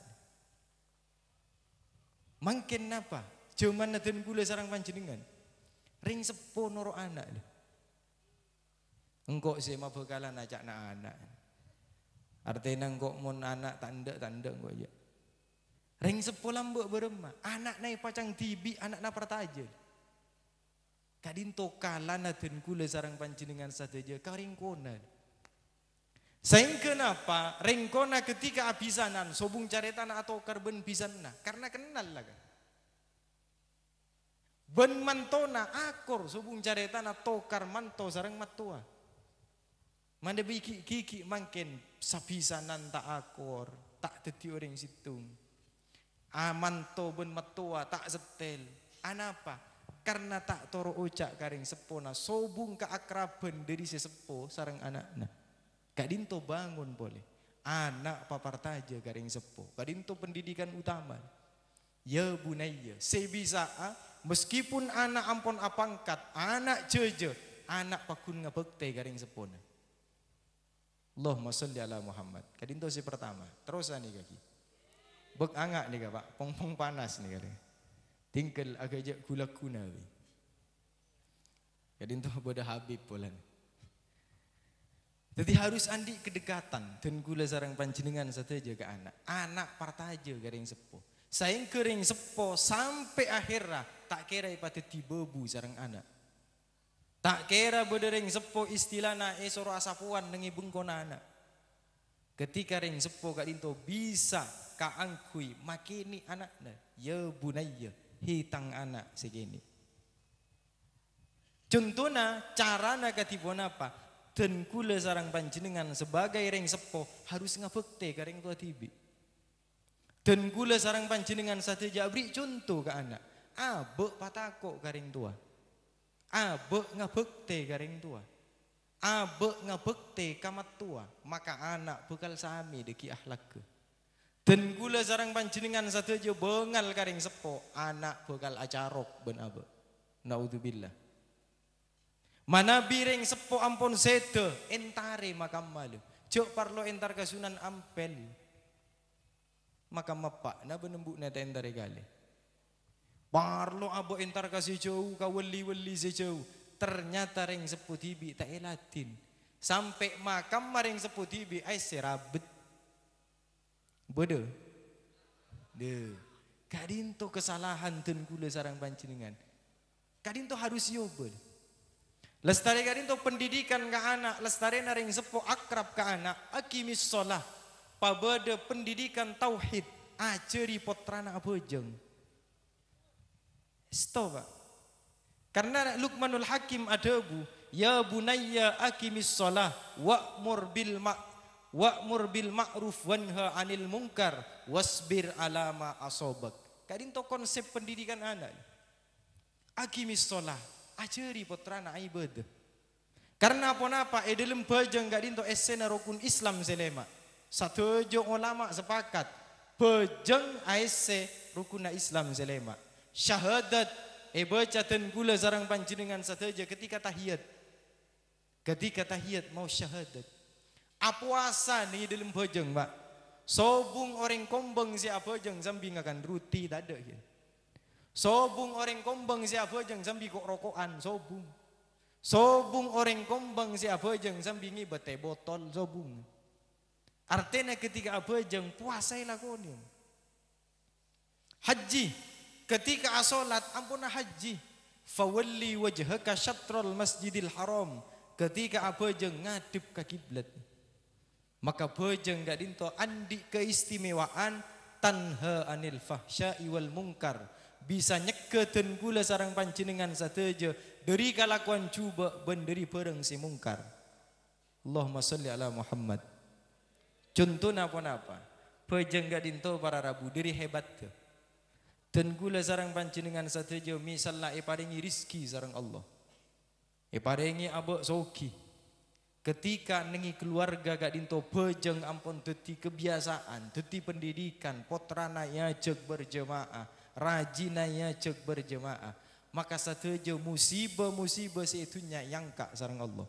Mangken napa? Cuman naden gula sarang panjenengan. Ring sepo noro anak. Engkau sih ma bekalan ajak na anak. Artinya engkau mon anak tanda tanda engkau aja. Ring sepo lambek berema. Anak nai pacang tibi anak na pertaja. Kadinto kala naden gula sarang panjenengan sateja karingkona. Sayang kenapa? Ringkona ketika abisanan sobung caretana atau karben bisanna karena kenal lah kan. Ben mantona akor subung caretana tokar manto sareng matua. Mande biki kiki mangken sabisanan tak akor, tak dadi orang situng. Amanto ben matua tak setel. Anapa? Karena tak toro ucak karing sepona sobung keakraben dari sesepo sareng anakna. Kadinto bangun boleh. Anak papartaja karing sepo. Kadinto pendidikan utama. Ya bunayya, sebisa meskipun anak ampun apangkat, anak jeje, anak pakun ngabekte garing sepona. Allahumma sholli ala Muhammad. Kadinto si pertama. Terus nih kaki. Bek angak nih Pak, pong-pong panas nih kali. Tingkel agak jak gula kunawi. Kadinto boda Habib polan. Jadi harus andi kedekatan dan gula sarang panjenengan sateja ke anak. Anak partaja garing sepo. Saing kering sepo sampai akhirnya tak kira pada tibebu sarang anak. Tak kira bedereng sepo istilahna esoro asapuan nengi bengkona anak. Ketika ring sepo kadinto bisa kaangkui makini anakna ya bunayya hitang anak segini. Contohnya carana katibon apa? Dan kula sarang panjenengan sebagai ring sepo harus ngabekte karing tua tibi. Dan kula sarang panjenengan sate jabri contoh ke anak. Abek patako karing tua. Abek ngabekte karing tua. Abek ngabekte kamat tua. Maka anak bekal sami deki akhlak ke. Dan kula sarang panjenengan sate je bengal karing sepo. Anak bekal acarok ben abek. Naudzubillah. Mana bireng sepo ampun sede entare makam malu. Jok parlo entar kasunan ampel. Makam mapak na benembuk na entare gale. Parlo abo entar kasih jauh ka weli-weli sejauh. Ternyata reng sepo tibi tak elatin. Sampai makam maring sepo tibi ay serabet. Bodoh. Deh. Kadinto kesalahan ten kula sarang panjenengan. Kadinto harus yobel. Lestari kadinto pendidikan ke anak, lestari naring sepo akrab ke anak, akimis sholah, pabada pendidikan tauhid, ajari potrana abojeng. Stop Pak. Karena Luqmanul Hakim ada bu, ya bunayya akimis sholah, wa'mur bil ma' wa'mur bil ma'ruf wanha anil munkar, wasbir alama asobak. Kadinto konsep pendidikan anak. Akimis sholah, ajari potrana ibadah. Karena apa-apa, e dalam bajang kadinto esena rukun Islam selema. Satu jo ulama sepakat, bajang aese rukun Islam selema. Syahadat e baca ten gula sarang panjenengan sateja ketika tahiyat. Ketika tahiyat mau syahadat. Apuasa ni dalam bajang, Pak. Sobung orang kombeng si abojeng zambi ngakan ruti tak ada ya. Sobung orang kombeng si abojeng zambi kok rokokan sobung. Sobung orang kombeng si abojeng zambi ngibat teh botol sobung. Artinya ketika abojeng puasa lakonium. Haji ketika asolat ampuna haji. Fawalli wajhaka syatrul masjidil haram. Ketika abojeng ngadep ke kiblat. Maka bojeng gak dinto andi keistimewaan tanha anil fahsya'i wal munkar. Bisa nyekeun kula sareng panjenengan sateja dari kalakuan cuba ben dari bareng si mungkar. Allahumma sholli ala Muhammad. Contohna apa-apa. Bojeng gak dinto para rabu dari hebat ke. Dan kula sareng panjenengan sateja misalna e paringi rizki sareng Allah. E paringi abok soki. Ketika nengi keluarga gak dinto bejeng ampun deti kebiasaan, deti pendidikan, potrana yajeg berjemaah, rajina yajeg berjemaah, maka sateja musibah-musibah seitunya yangka sareng Allah.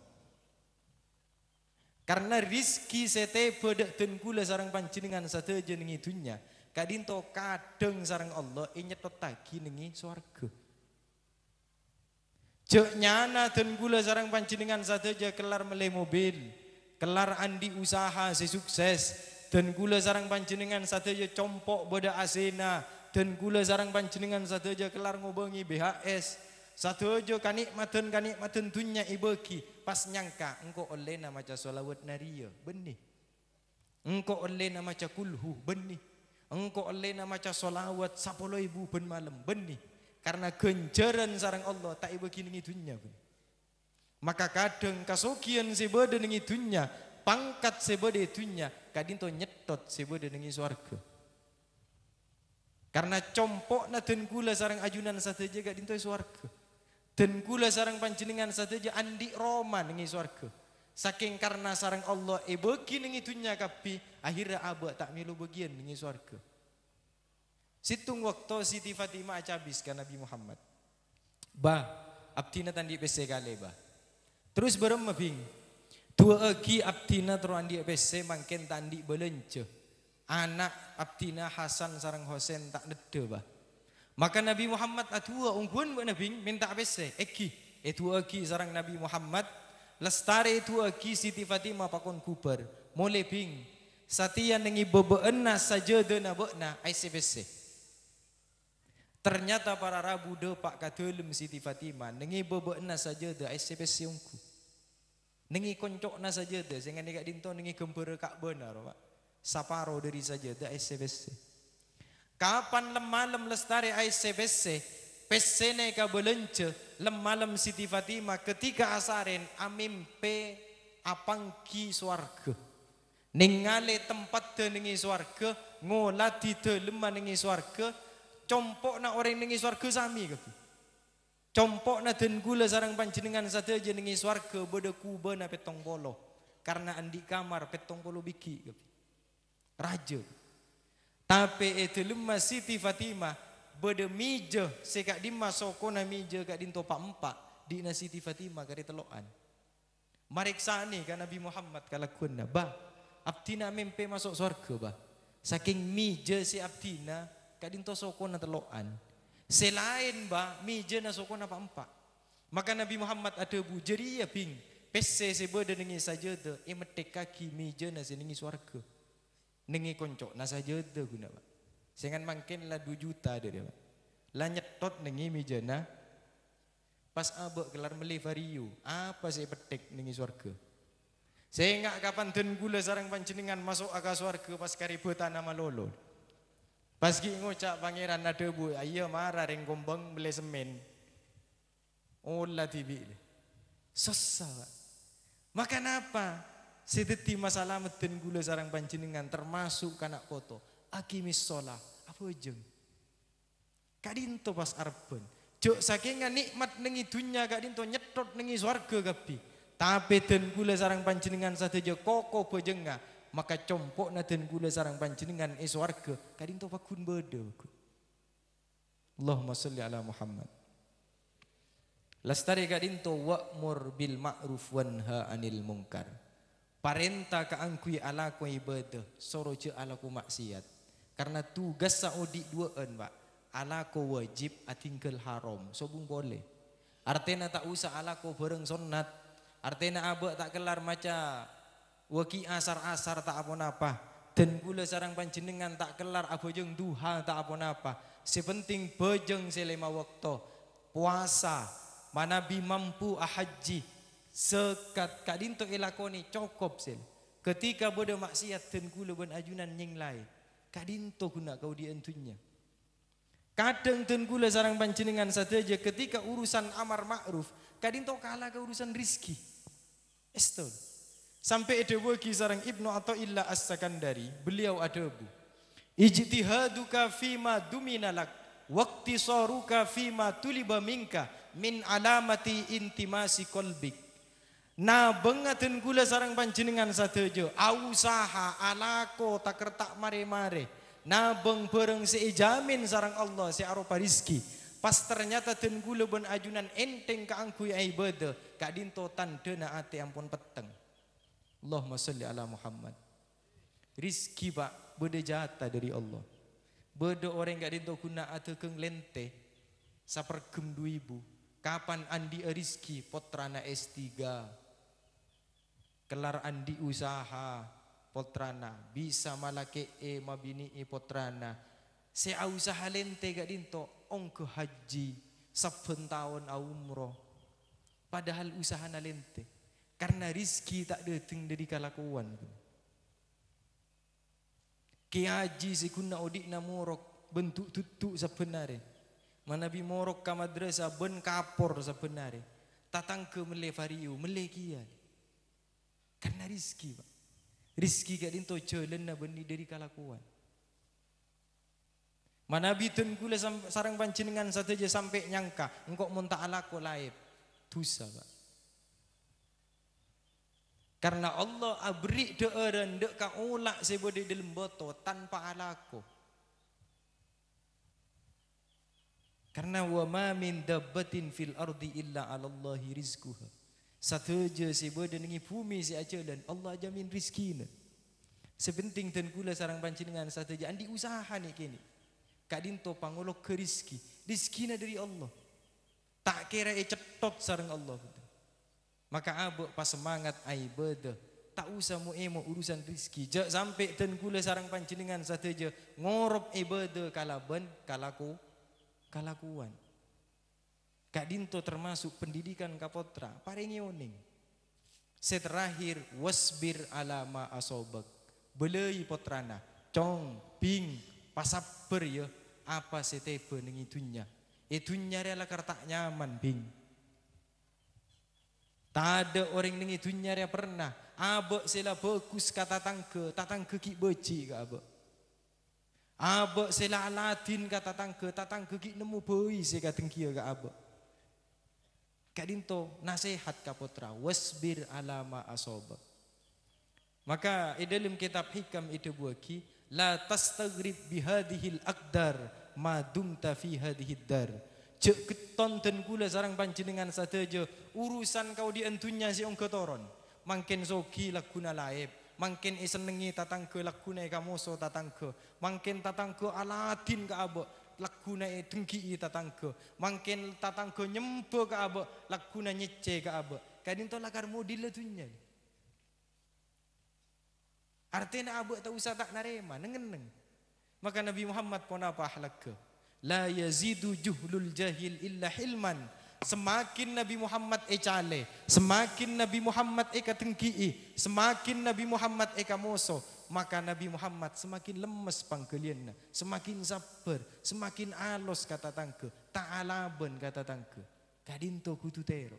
Karena rizki sete bedak ten kula sareng panjenengan sateja nengi dunya, gak dinto kadeng sareng Allah inyetot tagi nengi swarga. Cek nyana dan gula sarang panjenengan sateja kelar mele mobil, kelar andi usaha si sukses, dan gula sarang panjenengan sateja compok boda asena, dan gula sarang panjenengan sateja kelar ngobengi B H S, sateja kanikmatan kanikmatan dunya ibeki, pas nyangka engkau oleh nama maca solawat naria, benih, engkau oleh nama maca kulhu, benih, engkau oleh nama maca solawat sapuluh ibu ben malam, benih. Karena genjaran sarang Allah tak ibu kini dunya. Maka kadang kasukian sebeda nengi dunya, pangkat sebeda dunya, kadinto nyetot sebeda nengi swarga. Karena compok na den gula sarang ajunan sateja kadinto swarga. Den gula sarang panjenengan sateja andi Roma nengi swarga. Saking karena sarang Allah ibu kini nengi dunya kapi, akhirnya abah tak milu bagian nengi swarga. Situng waktu Siti Fatimah acabis ke Nabi Muhammad. Bah, abdina tandi pese kale bah. Terus berem mabing. Dua agi abdina terus andi pese mangken tandi belence. Anak abdina Hasan sarang Hosen tak nede bah. Maka Nabi Muhammad atua ungkuan buat Nabi minta pese. Eki, itu agi sarang Nabi Muhammad. Lestari itu agi Siti Fatimah pakon kubar. Mole bing. Satian nengi bebeena saja dena bekna I C P C. Ternyata para rabu de pak kadelem Siti Fatimah nengi bebeena saja de I C P C ungku. Nengi koncokna saja de sehingga nek dinto nengi gembere kak benar Pak. Saparo dari saja de I C P C. Kapan lemalem lestari I C P C? Pesene ka belence lemalem Siti Fatimah ketika asaren amimpe apangki swarga. Ningale tempat de nengi swarga, ngolati de lemah nengi swarga. Compok na orang nengi swarga sami ke. Compok na den gula sarang panjenengan sateja nengi swarga beda kubana petong polo. Karena andi kamar petong polo biki ke. Raja. Tapi itu lemah Siti Fatimah beda mija sekak dima sokona mija kak dinto pak empat di na Siti Fatimah kari teloan. Mariksa ni kan Nabi Muhammad kalakuanna bah abdina mimpi masuk swarga bah. Saking mija si abdina kadinto sokona teloan. Selain ba mija na sokona pa empat. Maka Nabi Muhammad ada bu jeri ya ping. Pesse sebeda nengi sajada emetek kaki mija na senengi swarga. Nengi koncok na sajada guna ba. Sengan mangkin lah dua juta dia dia. Lah nyetot nengi mijana. Pas abek kelar meli vario, apa saya petik nengi swarga. Saya ingat kapan den gula sarang panjenengan masuk aga swarga pas kaributan nama lolo. Pas ki ngocak pangeran ada bu, ayo marah ring gombang beli semen. Olah tibi. Susah. Maka napa? Sedeti masalah den gula sarang panjenengan termasuk kanak koto. Akimis sholah, apa jeng? Kadinto pas arben. Jok sakingan nikmat nengi dunya gak dinto nyetot nengi swarga gabi. Tapi den gula sarang panjenengan sateja koko bejenga, maka compok na den gula sarang panjenengan e swarga gak dinto pakun beda. Allahumma sholli ala Muhammad. Lastari gak dinto wa'mur bil ma'ruf wanha anil munkar. Parenta ka angkui ala ku ibadah, soro je ala ku maksiat. Karena tugas saudi duaan, Pak. Ala ko wajib atinggal haram, sobung boleh. Artinya tak usah ala ko bareng sunat. Artinya abak tak kelar maca waki asar-asar tak apa-apa. Dan gula sarang panjenengan tak kelar abojeng duha tak apa-apa. Sepenting bojeng selema waktu puasa, manabi mampu ahaji sekat kadinto elakoni cokop sel. Ketika bodo maksiat dan gula ben ajunan nyeng lain, kadinto guna kau dientunya. Kadang ten gula sarang panjenengan saja ketika urusan amar ma'ruf kadinto kalah ke urusan rizki. Eston. Sampai ada bagi sarang Ibnu Athaillah As-Sakandari, beliau ada bu. Ijtihaduka fima duminalak, waqtisaruka fima tuliba minka min alamati intimasi kolbik. Nah bengaten gula sarang panjenengan saja, ausaha alako tak kertak mare-mare. Nabeng bareng seijamin sarang Allah si aropa rizki. Pas ternyata den gula ben ajunan enteng ka angkui ibadah kak dinto tandena ate ampun peteng. Allahumma sholli ala Muhammad. Rizki Pak beda jata dari Allah. Beda orang kak dinto guna ate keng lente sapergem dua ibu. Kapan andi rizki potrana S tiga. Kelar andi usaha potrana bisa malake e mabini e potrana se usaha lente gak dinto ongko haji saben tahun umroh padahal usaha na lente karena rizki tak dateng dari kalakuan ki haji si kunna odik na morok bentuk tutuk sebenarnya manabi morok ka madrasah ben kapor sebenarnya tatang ke mele variu mele kian karena rizki Pak. Rizki gak dinto jalan na benih dari kalakuan. Manabi ten gula sarang panjenengan sateja sampai nyangka engkau munta alako laib dosa Pak. Karena Allah abri deeran dek ka ulak sebode dalam boto tanpa alako. Karena wa ma min dabbatin fil ardi illa 'ala Allahi rizquha. Sateja sebode nengi bumi si ajalan Allah jamin rizkina. Sepenting dan gula sarang panjenengan sateja andi usaha nih kini. Kak dinto pangolok ke rizki. Rizkina dari Allah. Tak kira e cetot sarang Allah. Maka abok pas semangat ibadah. Tak usah mu emo urusan rizki. Jak sampai dan gula sarang panjenengan sateja ngorop ibadah kalaban kalaku kalakuan. Kak dinto termasuk pendidikan kapotra paringi oning. Seterakhir wasbir alama asobak. Belai potrana cong ping pasaper ya apa setebe ning itunya. Itunya rela kertak nyaman bing. Tak ada orang ning itunya rela pernah. Abek sela bagus kata tangke, tatangke ki beci ka abek. Abek sela Aladin kata tangke, tatangke ki nemu boi se kateng kieu ka abek. Kak dinto nasihat ka putra wasbir alama asobak. Maka di dalam kitab hikam itu buaki la tastaghrib bihadhil aqdar ma dumta fi hadhid dar. Cek keton dan gula sarang panjenengan sateja urusan kau di entunya si ong ketoron. Mangken sogi laguna laib, mangken isenengi tatangke laguna kamoso tatangke, mangken tatangke Aladin ka abek laguna e dengki tatangke, mangken tatangke nyempe ka abek laguna nyece ka abek. Kadinto lakar modil letunya. Artinya abek tak usah tak narema nengeneng. Maka Nabi Muhammad pun apa ahlak ke? La yazidu juhlul jahil illa hilman. Semakin Nabi Muhammad e cale, semakin Nabi Muhammad e katengkii, semakin Nabi Muhammad e kamoso, maka Nabi Muhammad semakin lemes pangkelianna, semakin sabar, semakin alos kata tangke, ta'alaban kata tangke. Kadinto kutu tero.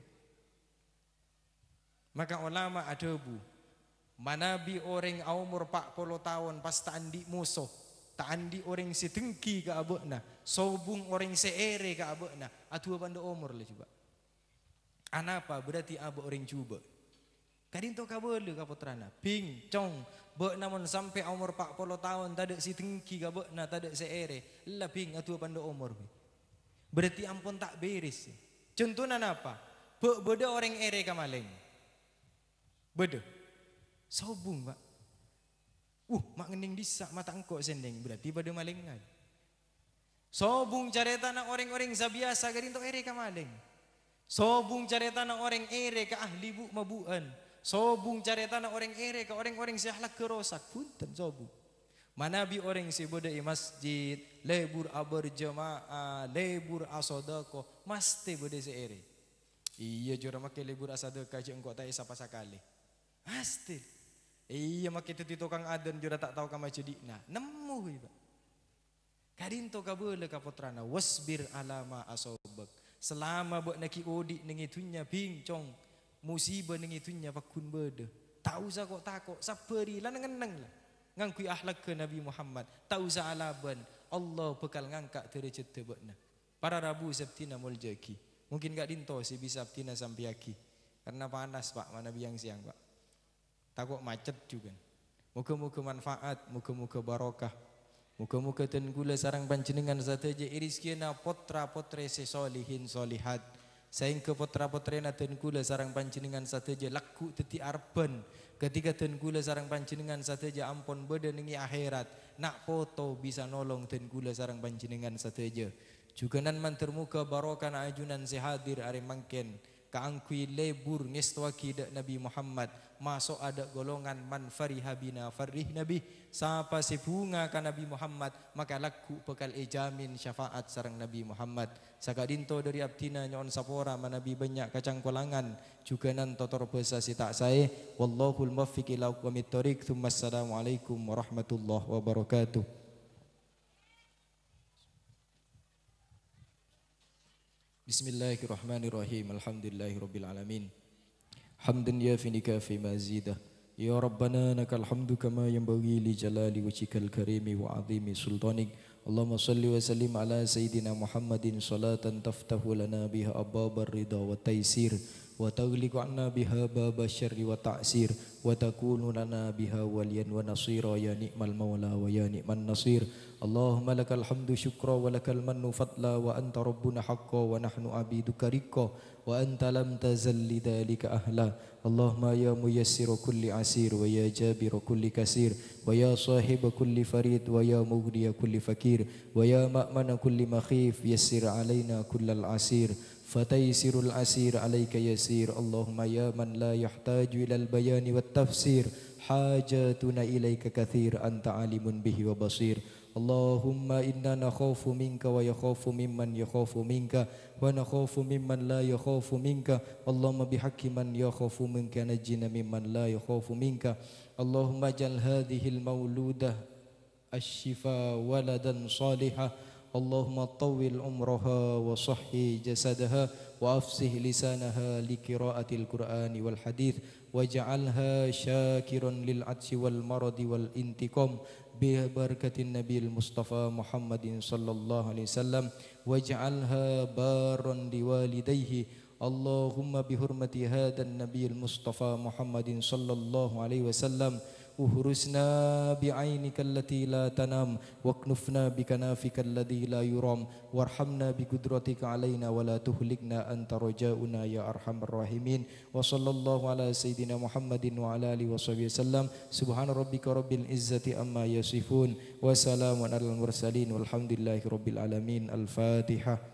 Maka ulama ada bu, manabi orang umur empat puluh tahun pas taandi musuh, taandi orang setengki ke abekna, sobung orang seere ke abekna, atu banda umur lah coba. Anapa berarti abu orang cuba. Kadinto kabel ka putrana, ping cong, bek namun sampai umur empat puluh tahun tak ada setengki ke abekna, tak ada seere, lah ping atu banda umur. Berarti ampun tak beres. Contohnya apa? Bek beda orang ere ke maling. Beda. Sobung pak. Uh, mak ngening disak mata engkau sending berarti pada malingan. Sobung careta nak orang-orang sabiasa gading to ere ka maling. Sobung careta nak orang ere ka ahli bu mabuan. Sobung careta nak orang ere ka orang-orang si ahlak kerosak punten sobung. Manabi orang si boda i masjid, lebur aberjamaah, lebur asodako, mesti boda si ere. Iya jura make lebur asadaka je engkau tak isa pasakali. Pasti. Iya mak itu tukang adan juga tak tahu kama cedikna. Nemu iba. Kadinto kabele ka putrana wasbir alama asobak. Selama buat naki odik nengitunya pincong musibah nengitunya pakun bede. Tak usah kok takut, saperi lah nengeneng lah. Ngangkui akhlak ke Nabi Muhammad. Tak usah alaban. Allah bekal ngangkat derajat tebakna. Para Rabu Sabtina muljaki. Mungkin gak dinto si bisa Sabtina sampai aki. Karena panas pak, mana biang siang pak. Takut macet juga. Muka-muka manfaat, muka-muka barokah. Muka-muka tenggula sarang panjenengan sateja iriskiana potra-potre sesolihin solihat. Sehingga potra-potrena tenggula sarang panjenengan sateja laku teti arban. Ketika tenggula sarang panjenengan sateja ampon beda nengi akhirat. Nak foto bisa nolong tenggula sarang panjenengan sateja. Juga nan man termuka barokah na ajunan sehadir are mangken. Kaangkui lebur ngestwaki dak Nabi Muhammad masuk ada golongan man fariha bina farih Nabi sapa sebunga ka Nabi Muhammad maka laku bekal ejamin syafaat sarang Nabi Muhammad sakadinto dari abdina nyon sapora manabi banyak kacang kolangan juga nan totor besa si tak sae wallahul muwaffiq ila aqwamit thoriq tsumma assalamualaikum warahmatullahi wabarakatuh. Bismillahirrahmanirrahim. Alhamdulillahirabbil alamin. Hamdan yafinika fi mazidah. Ya Rabbana nakal hamdu kama yanbaghi li jalali wajhikal karimi wa azimi sultanik. Allahumma salli wa sallim ala sayyidina Muhammadin salatan taftahu lana biha abwabar ridha wa taysir wa taghliqu anna biha baba syarri wa ta'sir wa takunu lana biha waliyan wa nasira ya ni'mal maula wa ya ni'man nasir. Allahumma lakal hamdu syukra wa lakal mannu fadla wa anta rabbuna haqqa wa nahnu abiduka riqqa wa anta lam tazal lidhalika ahla. Allahumma ya muyassir kulli asir wa ya jabir kulli kasir wa ya sahib kulli farid wa ya mughni kulli fakir wa ya ma'mana kulli makhif yassir alaina kullal asir fataysirul asir alayka yasir. Allahumma ya man la yahtaju ilal bayani wat tafsir hajatuna ilayka kathir anta alimun bihi wa basir. Allahumma inna nakhafu minka wa yakhafu mimman yakhafu minka wa nakhafu mimman la yakhafu minka. Allahumma bihaqqi man yakhafu minka najjina mimman la yakhafu minka. Allahumma jal hadhil mauludah ashifa waladan salihah. Allahumma tawwil umraha wa sahhi jasadaha wa afsih lisanaha li qiraatil qur'ani wal hadith waj'alha syakiran lil atsi wal maradi wal intiqam bi barakatin nabiyil mustafa Muhammadin sallallahu alaihi wasallam waj'alha baran liwalidayhi. Allahumma bi hurmati hadan nabiyil mustafa Muhammadin sallallahu alaihi wasallam uhrusna bi'ainika allati la tanam waknufna bikanafika alladhi la yuram warhamna biqudratika alaina wa la tuhlikna anta rajauna ya arhamar rahimin. Wa sallallahu ala sayyidina Muhammadin wa ala alihi wa sahbihi wasallam. Subhana rabbika rabbil izzati amma yasifun wa salamun alal mursalin walhamdulillahi rabbil alamin. Al-Fatihah.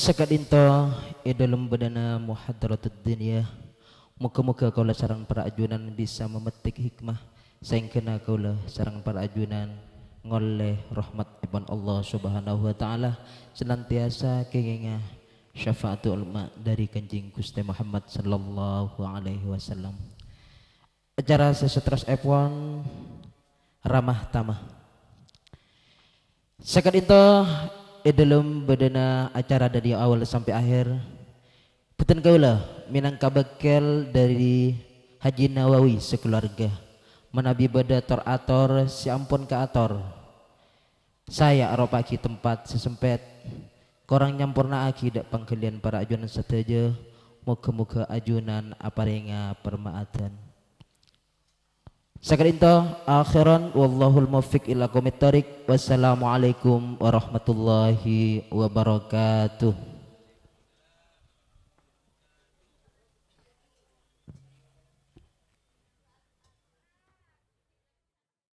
Sakadinto idolum badana muhadaratud dunia. Muka-muka kaulah sarang para ajunan bisa memetik hikmah sehingga kaulah sarang para ajunan ngoleh rahmat ibn Allah subhanahu wa ta'ala senantiasa kengenga syafaatul ulama dari kanjeng Gusti Muhammad sallallahu alaihi wasallam. Acara sesetras F satu ramah tamah. Sakadinto idolum badana acara dari awal sampai akhir. Puten kaulah minangka bekel dari Haji Nawawi sekeluarga. Menabi beda terator si ampun ke ator. Saya aropaki tempat sesempet. Korang nyampurna aki dak pangkalian para ajunan sateja. Muka-muka ajunan aparenga permaatan. Sakadinto akhiran wallahul muwaffiq ila qomit thoriq. Wassalamualaikum warahmatullahi wabarakatuh.